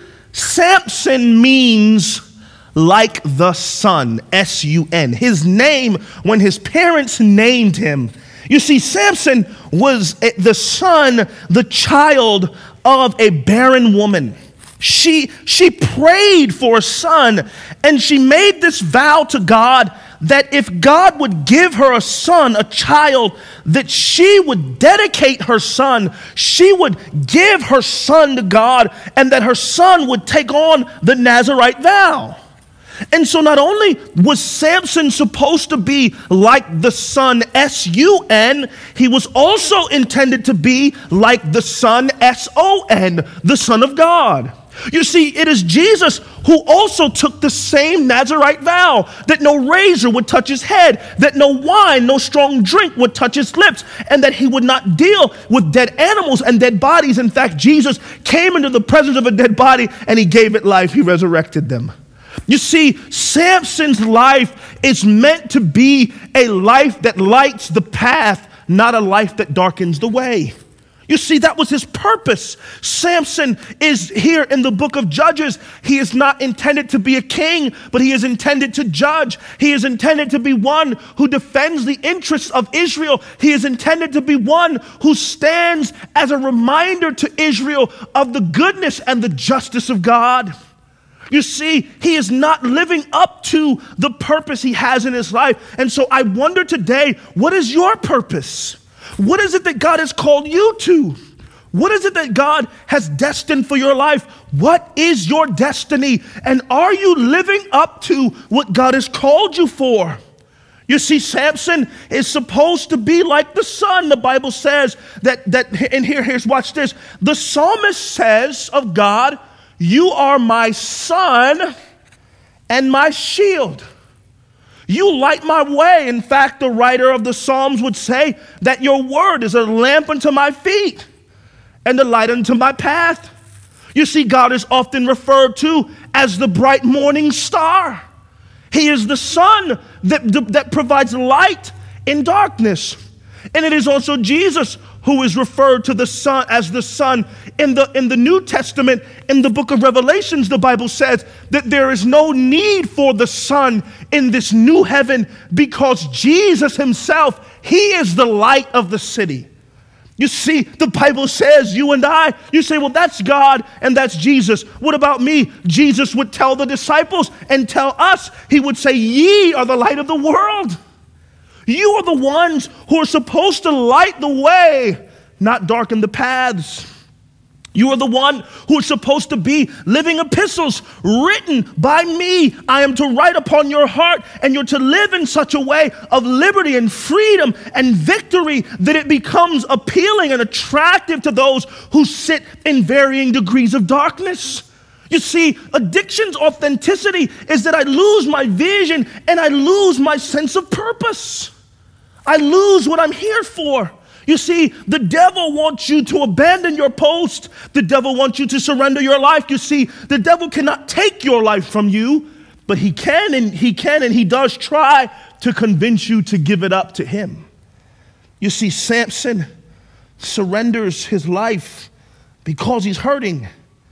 Samson means like the sun, S U N. His name, when his parents named him, you see, Samson was the son, the child of a barren woman. She, she prayed for a son, and she made this vow to God that if God would give her a son, a child, that she would dedicate her son, she would give her son to God, and that her son would take on the Nazirite vow. And so not only was Samson supposed to be like the sun, S U N, he was also intended to be like the Son, S O N, the Son of God. You see, it is Jesus who also took the same Nazirite vow, that no razor would touch his head, that no wine, no strong drink would touch his lips, and that he would not deal with dead animals and dead bodies. In fact, Jesus came into the presence of a dead body and he gave it life. He resurrected them. You see, Samson's life is meant to be a life that lights the path, not a life that darkens the way. You see, that was his purpose. Samson is here in the book of Judges. He is not intended to be a king, but he is intended to judge. He is intended to be one who defends the interests of Israel. He is intended to be one who stands as a reminder to Israel of the goodness and the justice of God. You see, he is not living up to the purpose he has in his life. And so I wonder today, what is your purpose? What is it that God has called you to? What is it that God has destined for your life? What is your destiny? And are you living up to what God has called you for? You see, Samson is supposed to be like the sun. The Bible says that, that and here, here's, watch this. The psalmist says of God, "You are my son and my shield. You light my way." In fact, the writer of the Psalms would say that your word is a lamp unto my feet and a light unto my path. You see, God is often referred to as the bright morning star. He is the sun that, that provides light in darkness. And it is also Jesus who is referred to the sun as the sun. In the, in the New Testament, in the book of Revelations, the Bible says that there is no need for the sun in this new heaven because Jesus himself, he is the light of the city. You see, the Bible says, you and I, you say, well, that's God and that's Jesus. What about me? Jesus would tell the disciples and tell us, he would say, ye are the light of the world. You are the ones who are supposed to light the way, not darken the paths. You are the one who is supposed to be living epistles written by me. I am to write upon your heart, and you're to live in such a way of liberty and freedom and victory that it becomes appealing and attractive to those who sit in varying degrees of darkness. You see, addiction's authenticity is that I lose my vision and I lose my sense of purpose. I lose what I'm here for. You see, the devil wants you to abandon your post. The devil wants you to surrender your life. You see, the devil cannot take your life from you, but he can and he can and he does try to convince you to give it up to him. You see, Samson surrenders his life because he's hurting.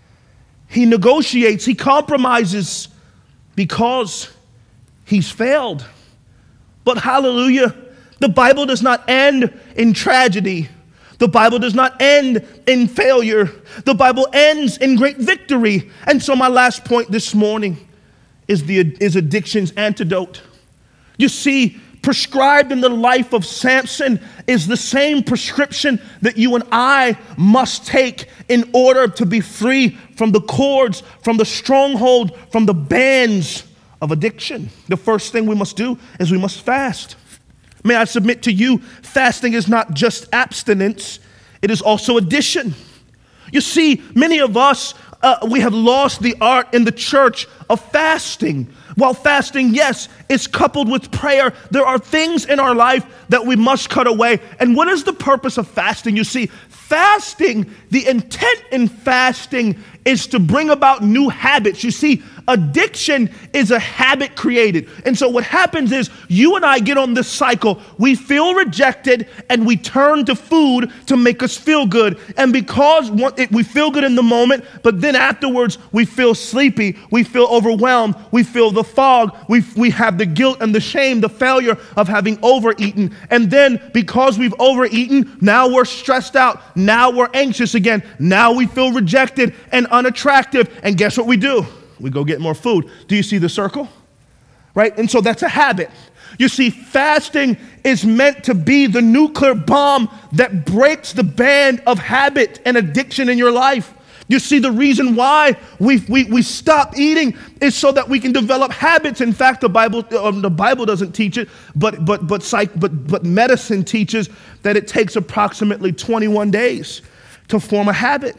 He negotiates, he compromises because he's failed. But hallelujah, the Bible does not end in tragedy. The Bible does not end in failure. The Bible ends in great victory. And so my last point this morning is, the, is addiction's antidote. You see, prescribed in the life of Samson is the same prescription that you and I must take in order to be free from the cords, from the stronghold, from the bands of addiction. The first thing we must do is we must fast. May I submit to you, fasting is not just abstinence, it is also addition. You see, many of us, uh, we have lost the art in the church of fasting. While fasting, yes, is coupled with prayer, there are things in our life that we must cut away. And what is the purpose of fasting? You see, fasting, the intent in fasting is to bring about new habits. You see, addiction is a habit created. And so what happens is you and I get on this cycle. We feel rejected and we turn to food to make us feel good. And because we feel good in the moment, but then afterwards we feel sleepy, we feel overwhelmed, we feel the fog, we, we have the guilt and the shame, the failure of having overeaten. And then because we've overeaten, now we're stressed out. Now we're anxious again. Now we feel rejected and unattractive. And guess what we do? We go get more food. Do you see the circle? Right? And so that's a habit. You see, fasting is meant to be the nuclear bomb that breaks the band of habit and addiction in your life. You see, the reason why we, we, we stop eating is so that we can develop habits. In fact, the Bible uh, the Bible doesn't teach it, but but but psych but but medicine teaches that it takes approximately twenty-one days to form a habit.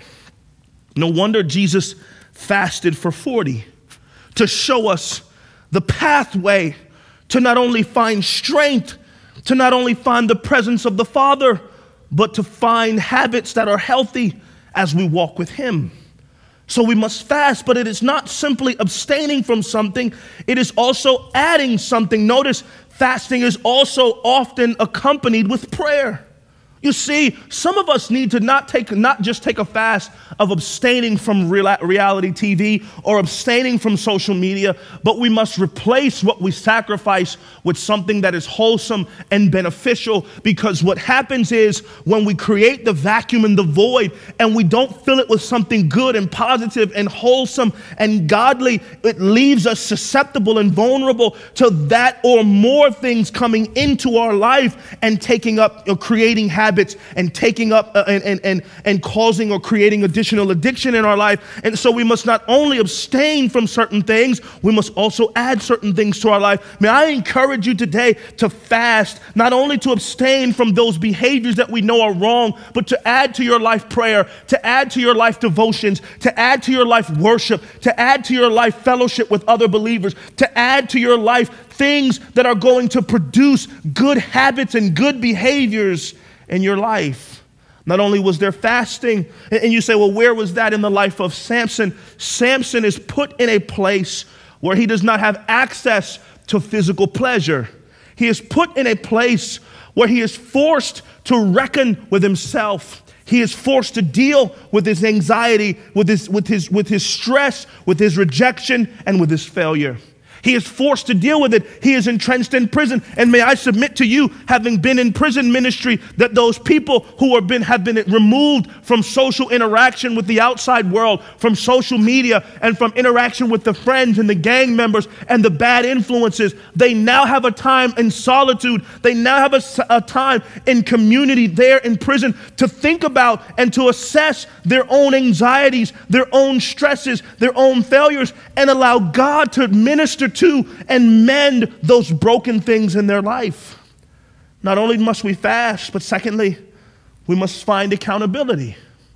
No wonder Jesus fasted for forty, to show us the pathway to not only find strength, to not only find the presence of the Father, but to find habits that are healthy as we walk with Him. So we must fast, but it is not simply abstaining from something, it is also adding something. Notice, fasting is also often accompanied with prayer. You see, some of us need to not take, not just take a fast of abstaining from real, reality T V or abstaining from social media, but we must replace what we sacrifice with something that is wholesome and beneficial. Because what happens is when we create the vacuum and the void and we don't fill it with something good and positive and wholesome and godly, it leaves us susceptible and vulnerable to that or more things coming into our life and taking up or creating habits. Habits and taking up uh, and, and, and, and causing or creating additional addiction in our life. And so we must not only abstain from certain things, we must also add certain things to our life. May I encourage you today to fast, not only to abstain from those behaviors that we know are wrong, but to add to your life prayer, to add to your life devotions, to add to your life worship, to add to your life fellowship with other believers, to add to your life things that are going to produce good habits and good behaviors in your life. Not only was there fasting, and you say, well, where was that in the life of Samson? Samson is put in a place where he does not have access to physical pleasure. He is put in a place where he is forced to reckon with himself. He is forced to deal with his anxiety, with his, with his, with his stress, with his rejection, and with his failure. He is forced to deal with it. He is entrenched in prison. And may I submit to you, having been in prison ministry, that those people who have been, have been removed from social interaction with the outside world, from social media, and from interaction with the friends and the gang members and the bad influences, they now have a time in solitude. They now have a, a time in community there in prison to think about and to assess their own anxieties, their own stresses, their own failures, and allow God to minister to and mend those broken things in their life. Not only must we fast, but secondly, we must find accountability.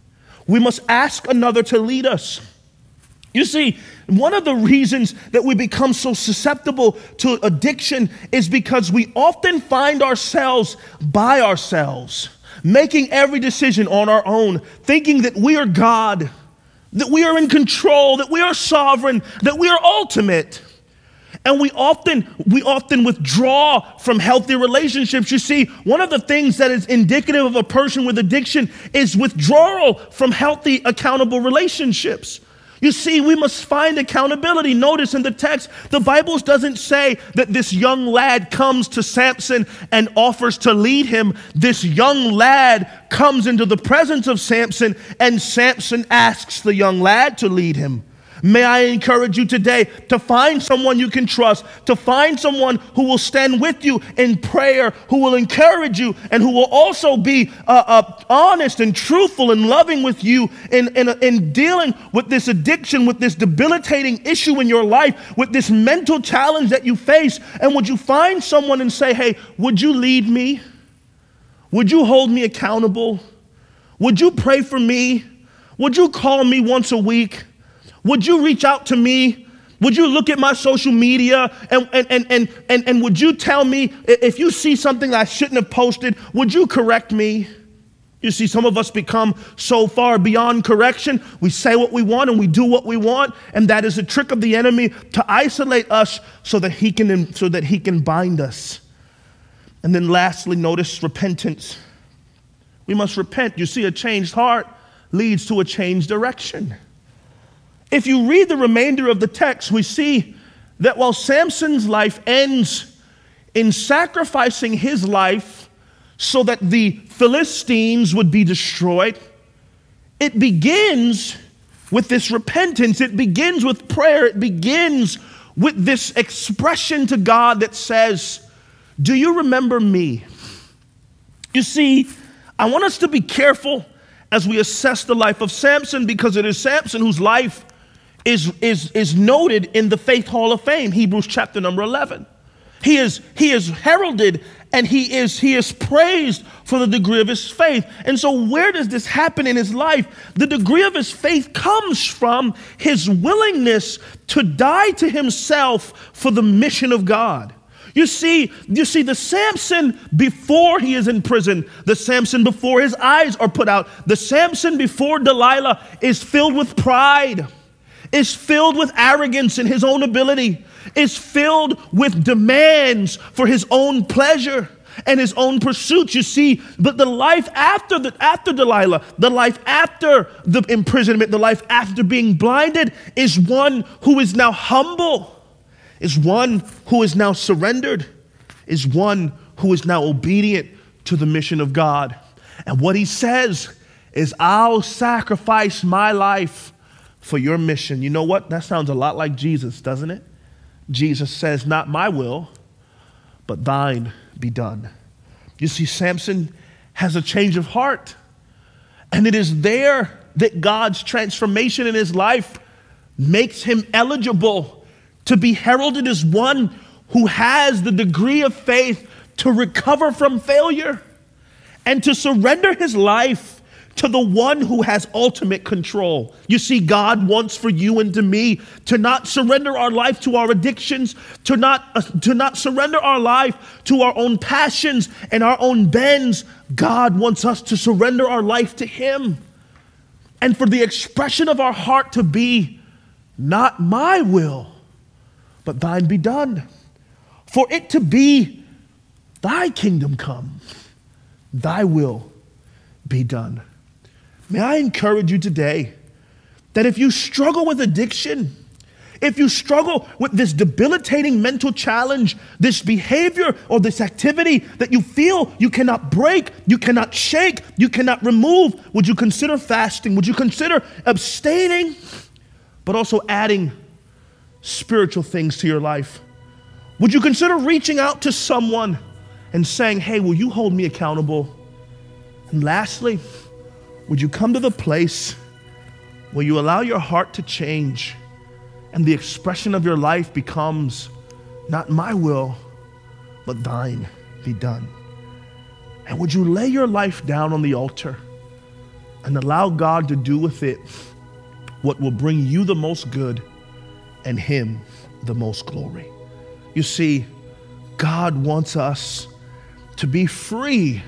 We must ask another to lead us. You see, one of the reasons that we become so susceptible to addiction is because we often find ourselves by ourselves, making every decision on our own, thinking that we are God, that we are in control, that we are sovereign, that we are ultimate. And we often, we often withdraw from healthy relationships. You see, one of the things that is indicative of a person with addiction is withdrawal from healthy, accountable relationships. You see, we must find accountability. Notice in the text, the Bible doesn't say that this young lad comes to Samson and offers to lead him. This young lad comes into the presence of Samson, and Samson asks the young lad to lead him. May I encourage you today to find someone you can trust, to find someone who will stand with you in prayer, who will encourage you, and who will also be uh, uh, honest and truthful and loving with you in, in, in dealing with this addiction, with this debilitating issue in your life, with this mental challenge that you face. And would you find someone and say, hey, would you lead me? Would you hold me accountable? Would you pray for me? Would you call me once a week? Would you reach out to me Would you look at my social media and, and, and, and, and, and would you tell me if you see something I shouldn't have posted, would you correct me? You see, some of us become so far beyond correction. We say what we want and we do what we want, and that is a trick of the enemy to isolate us so that he can, so that he can bind us. And then lastly, notice repentance. We must repent. You see, a changed heart leads to a changed direction. If you read the remainder of the text, we see that while Samson's life ends in sacrificing his life so that the Philistines would be destroyed, it begins with this repentance. It begins with prayer. It begins with this expression to God that says, do you remember me? You see, I want us to be careful as we assess the life of Samson, because it is Samson whose life is, is, is noted in the Faith Hall of Fame, Hebrews chapter number eleven. He is, he is heralded and he is, he is praised for the degree of his faith. And so where does this happen in his life? The degree of his faith comes from his willingness to die to himself for the mission of God. You see, you see the Samson before he is in prison, the Samson before his eyes are put out, the Samson before Delilah is filled with pride, is filled with arrogance in his own ability, is filled with demands for his own pleasure and his own pursuits. You see, but the life after the after Delilah, the life after the imprisonment, the life after being blinded is one who is now humble, is one who is now surrendered, is one who is now obedient to the mission of God. And what he says is, I'll sacrifice my life for your mission. You know what? That sounds a lot like Jesus, doesn't it? Jesus says, not my will, but thine be done. You see, Samson has a change of heart. And it is there that God's transformation in his life makes him eligible to be heralded as one who has the degree of faith to recover from failure and to surrender his life to the one who has ultimate control. You see, God wants for you and to me to not surrender our life to our addictions, to not, uh, to not surrender our life to our own passions and our own bends. God wants us to surrender our life to him. And for the expression of our heart to be, not my will, but thine be done. For it to be, thy kingdom come, thy will be done. May I encourage you today that if you struggle with addiction, if you struggle with this debilitating mental challenge, this behavior or this activity that you feel you cannot break, you cannot shake, you cannot remove, would you consider fasting? Would you consider abstaining, but also adding spiritual things to your life? Would you consider reaching out to someone and saying, hey, will you hold me accountable? And lastly, would you come to the place where you allow your heart to change and the expression of your life becomes, not my will, but thine be done? And would you lay your life down on the altar and allow God to do with it what will bring you the most good and him the most glory? You see, God wants us to be free,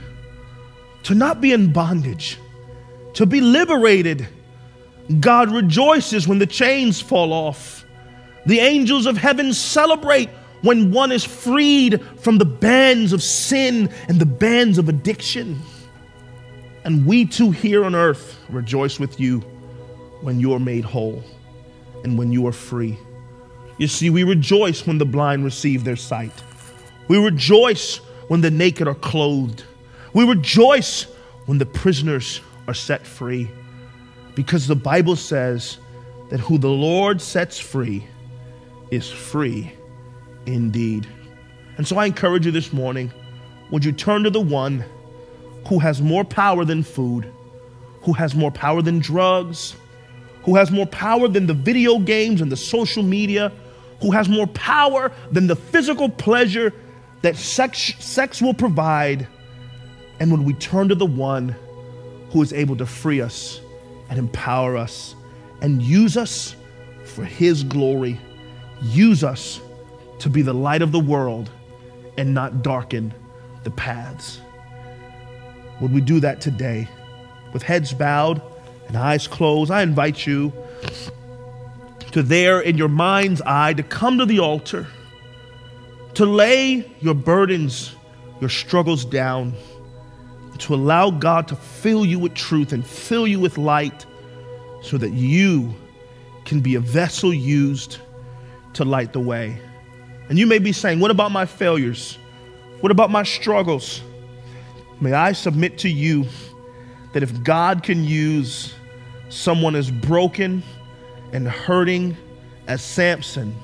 to not be in bondage, to be liberated. God rejoices when the chains fall off. The angels of heaven celebrate when one is freed from the bands of sin and the bands of addiction. And we too here on earth rejoice with you when you are made whole and when you are free. You see, we rejoice when the blind receive their sight. We rejoice when the naked are clothed. We rejoice when the prisoners are set free, because the Bible says that who the Lord sets free is free indeed. And so I encourage you this morning, would you turn to the one who has more power than food, who has more power than drugs, who has more power than the video games and the social media, who has more power than the physical pleasure that sex, sex will provide. And when we turn to the one who is able to free us and empower us and use us for his glory, use us to be the light of the world and not darken the paths. Would we do that today? With heads bowed and eyes closed, I invite you to there in your mind's eye to come to the altar, to lay your burdens, your struggles down, to allow God to fill you with truth and fill you with light so that you can be a vessel used to light the way. And you may be saying, what about my failures? What about my struggles? May I submit to you that if God can use someone as broken and hurting as Samson,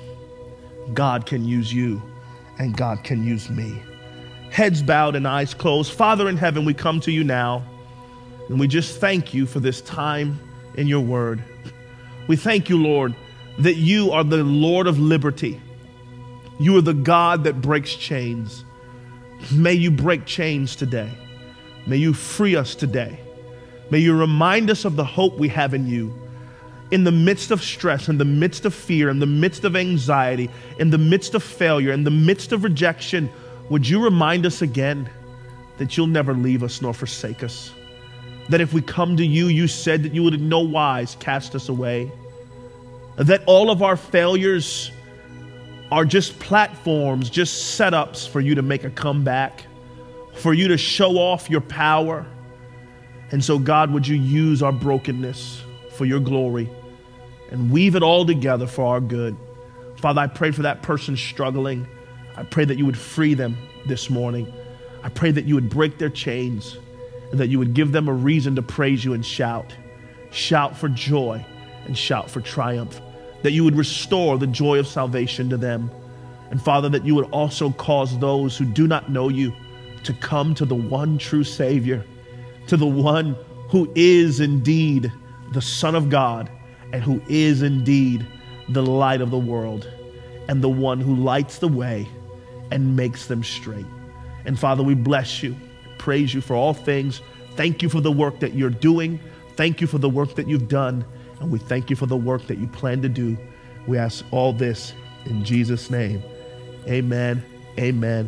God can use you and God can use me. Heads bowed and eyes closed. Father in heaven, we come to you now and we just thank you for this time in your word. We thank you, Lord, that you are the Lord of liberty. You are the God that breaks chains. May you break chains today. May you free us today. May you remind us of the hope we have in you. In the midst of stress, in the midst of fear, in the midst of anxiety, in the midst of failure, in the midst of rejection, would you remind us again that you'll never leave us nor forsake us? That if we come to you, you said that you would in no wise cast us away. That all of our failures are just platforms, just setups for you to make a comeback, for you to show off your power. And so, God, would you use our brokenness for your glory and weave it all together for our good. Father, I pray for that person struggling. I pray that you would free them this morning. I pray that you would break their chains and that you would give them a reason to praise you and shout. Shout for joy and shout for triumph. That you would restore the joy of salvation to them. And Father, that you would also cause those who do not know you to come to the one true Savior, to the one who is indeed the Son of God and who is indeed the light of the world and the one who lights the way and makes them straight. And Father, we bless you, praise you for all things. Thank you for the work that you're doing. Thank you for the work that you've done. And we thank you for the work that you plan to do. We ask all this in Jesus' name. Amen, amen,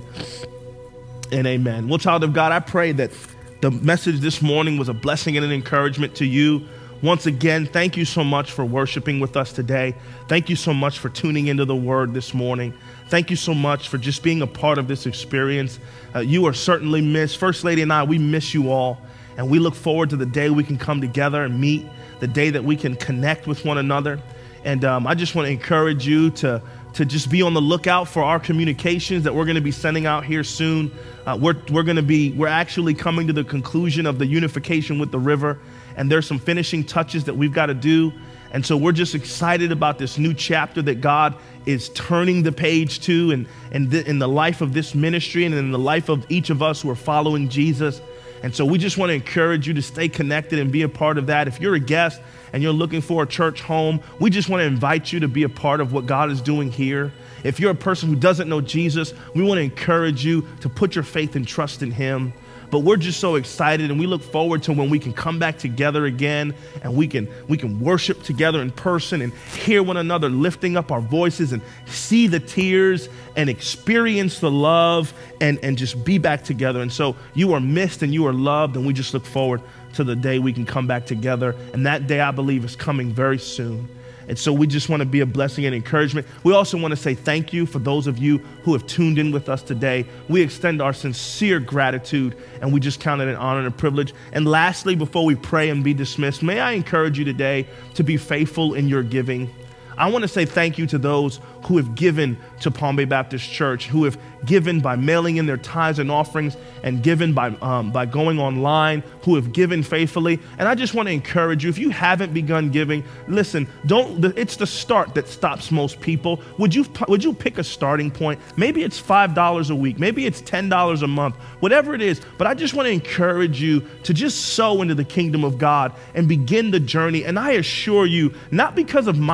and amen. Well, child of God, I pray that the message this morning was a blessing and an encouragement to you. Once again, thank you so much for worshiping with us today. Thank you so much for tuning into the word this morning. Thank you so much for just being a part of this experience. Uh, you are certainly missed. First Lady and I, we miss you all. And we look forward to the day we can come together and meet, the day that we can connect with one another. And um, I just want to encourage you to, to just be on the lookout for our communications that we're going to be sending out here soon. Uh, we're we're going to be, we're actually coming to the conclusion of the unification with the river. And there's some finishing touches that we've got to do. And so we're just excited about this new chapter that God is turning the page to and in, in, in the life of this ministry and in the life of each of us who are following Jesus. And so we just want to encourage you to stay connected and be a part of that. If you're a guest and you're looking for a church home, we just want to invite you to be a part of what God is doing here. If you're a person who doesn't know Jesus, we want to encourage you to put your faith and trust in him. But we're just so excited and we look forward to when we can come back together again and we can we can worship together in person and hear one another lifting up our voices and see the tears and experience the love and, and just be back together. And so you are missed and you are loved, and we just look forward to the day we can come back together. And that day, I believe, is coming very soon. And so we just want to be a blessing and encouragement. We also want to say thank you for those of you who have tuned in with us today. We extend our sincere gratitude, and we just count it an honor and a privilege. And lastly, before we pray and be dismissed, may I encourage you today to be faithful in your giving. I want to say thank you to those who have given to Palm Bay Baptist Church, who have given by mailing in their tithes and offerings and given by um, by going online, who have given faithfully. And I just want to encourage you, if you haven't begun giving, listen, don't. It's the start that stops most people. Would you would you pick a starting point? Maybe it's five dollars a week. Maybe it's ten dollars a month, whatever it is. But I just want to encourage you to just sow into the kingdom of God and begin the journey. And I assure you, not because of my promise,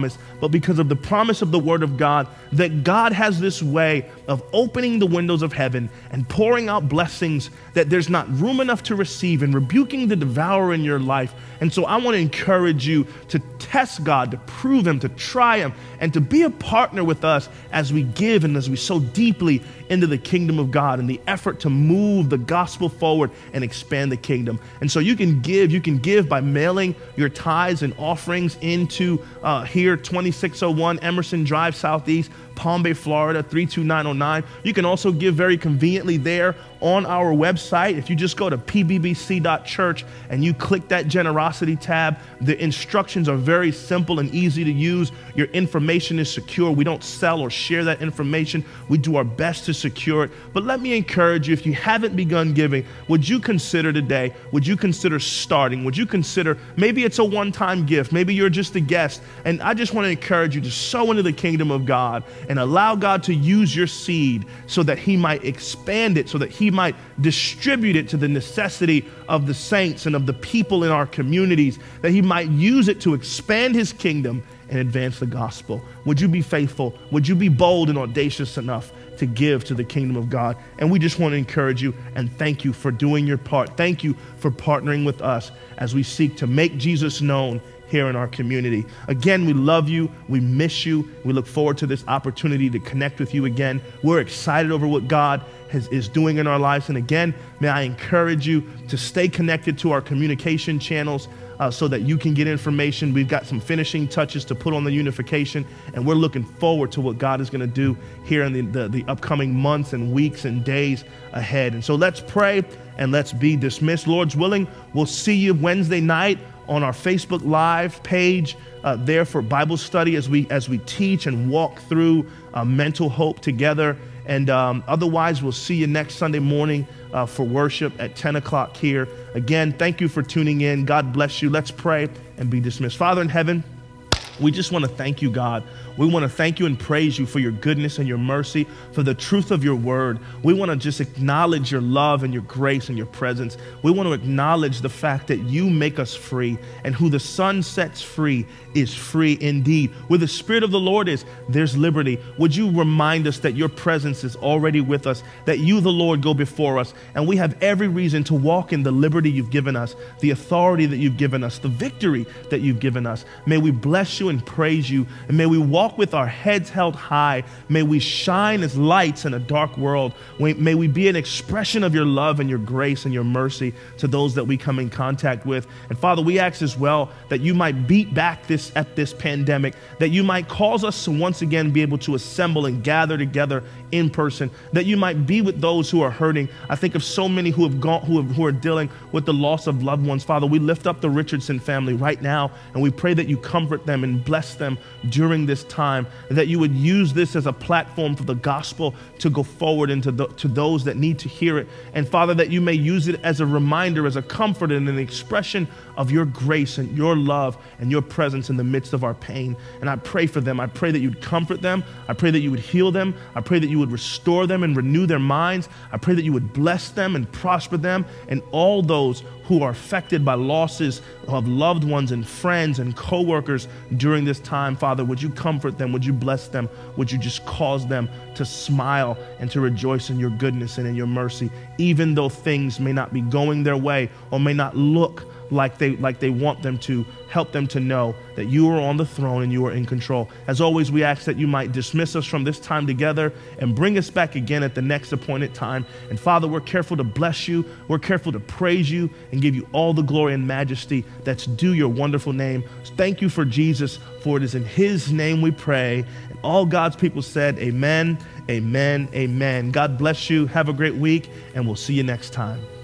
promise, but because of the promise of the Word of God, that God has this way of opening the windows of heaven and pouring out blessings that there's not room enough to receive, and rebuking the devourer in your life. And so I want to encourage you to test God, to prove Him, to try Him, and to be a partner with us as we give and as we sow deeply into the kingdom of God in the effort to move the gospel forward and expand the kingdom. And so you can give, you can give by mailing your tithes and offerings into uh, here, twenty-six oh one Emerson Drive Southeast, Palm Bay, Florida, three two nine oh nine. You can also give very conveniently there on our website. If you just go to p b b c dot church and you click that generosity tab, the instructions are very simple and easy to use. Your information is secure. We don't sell or share that information. We do our best to secure it. But let me encourage you, if you haven't begun giving, would you consider today, would you consider starting? Would you consider, maybe it's a one-time gift, maybe you're just a guest, and I just want to encourage you to sow into the kingdom of God and allow God to use your seed so that He might expand it, so that He might distribute it to the necessity of the saints and of the people in our communities, that He might use it to expand His kingdom and advance the gospel. Would you be faithful? Would you be bold and audacious enough to give to the kingdom of God? And we just want to encourage you and thank you for doing your part. Thank you for partnering with us as we seek to make Jesus known here in our community. Again, we love you. We miss you. We look forward to this opportunity to connect with you again. We're excited over what God has, is doing in our lives. And again, may I encourage you to stay connected to our communication channels uh, so that you can get information. We've got some finishing touches to put on the unification, and we're looking forward to what God is going to do here in the, the, the upcoming months and weeks and days ahead. And so let's pray and let's be dismissed. Lord's willing, we'll see you Wednesday night on our Facebook Live page uh, there for Bible study as we as we teach and walk through uh, mental hope together. And um, otherwise, we'll see you next Sunday morning uh, for worship at ten o'clock here. Again, thank you for tuning in. God bless you. Let's pray and be dismissed. Father in heaven, we just want to thank you, God. We want to thank you and praise you for your goodness and your mercy, for the truth of your word. We want to just acknowledge your love and your grace and your presence. We want to acknowledge the fact that you make us free, and who the Son sets free is free indeed. Where the Spirit of the Lord is, there's liberty. Would you remind us that your presence is already with us, that you, the Lord, go before us, and we have every reason to walk in the liberty you've given us, the authority that you've given us, the victory that you've given us. May we bless you and praise you, and may we walk with our heads held high. May we shine as lights in a dark world. May we be an expression of your love and your grace and your mercy to those that we come in contact with. And Father, we ask as well that you might beat back this at this pandemic, that you might cause us to once again be able to assemble and gather together in person, that you might be with those who are hurting. I think of so many who have gone, who, have, who are dealing with the loss of loved ones. Father, we lift up the Richardson family right now, and we pray that you comfort them and bless them during this time, and that you would use this as a platform for the gospel to go forward into the, to those that need to hear it. And Father, that you may use it as a reminder, as a comfort and an expression of your grace and your love and your presence in the midst of our pain. And I pray for them. I pray that you'd comfort them. I pray that you would heal them. I pray that you would restore them and renew their minds. I pray that you would bless them and prosper them, and all those who are affected by losses of loved ones and friends and co-workers during this time. Father, would you comfort them? Would you bless them? Would you just cause them to smile and to rejoice in your goodness and in your mercy, even though things may not be going their way or may not look like they like they want them to? Help them to know that you are on the throne and you are in control. As always, we ask that you might dismiss us from this time together and bring us back again at the next appointed time. And Father, we're careful to bless you. We're careful to praise you and give you all the glory and majesty that's due your wonderful name. Thank you for Jesus, for it is in his name we pray. And all God's people said, amen, amen, amen. God bless you. Have a great week, and we'll see you next time.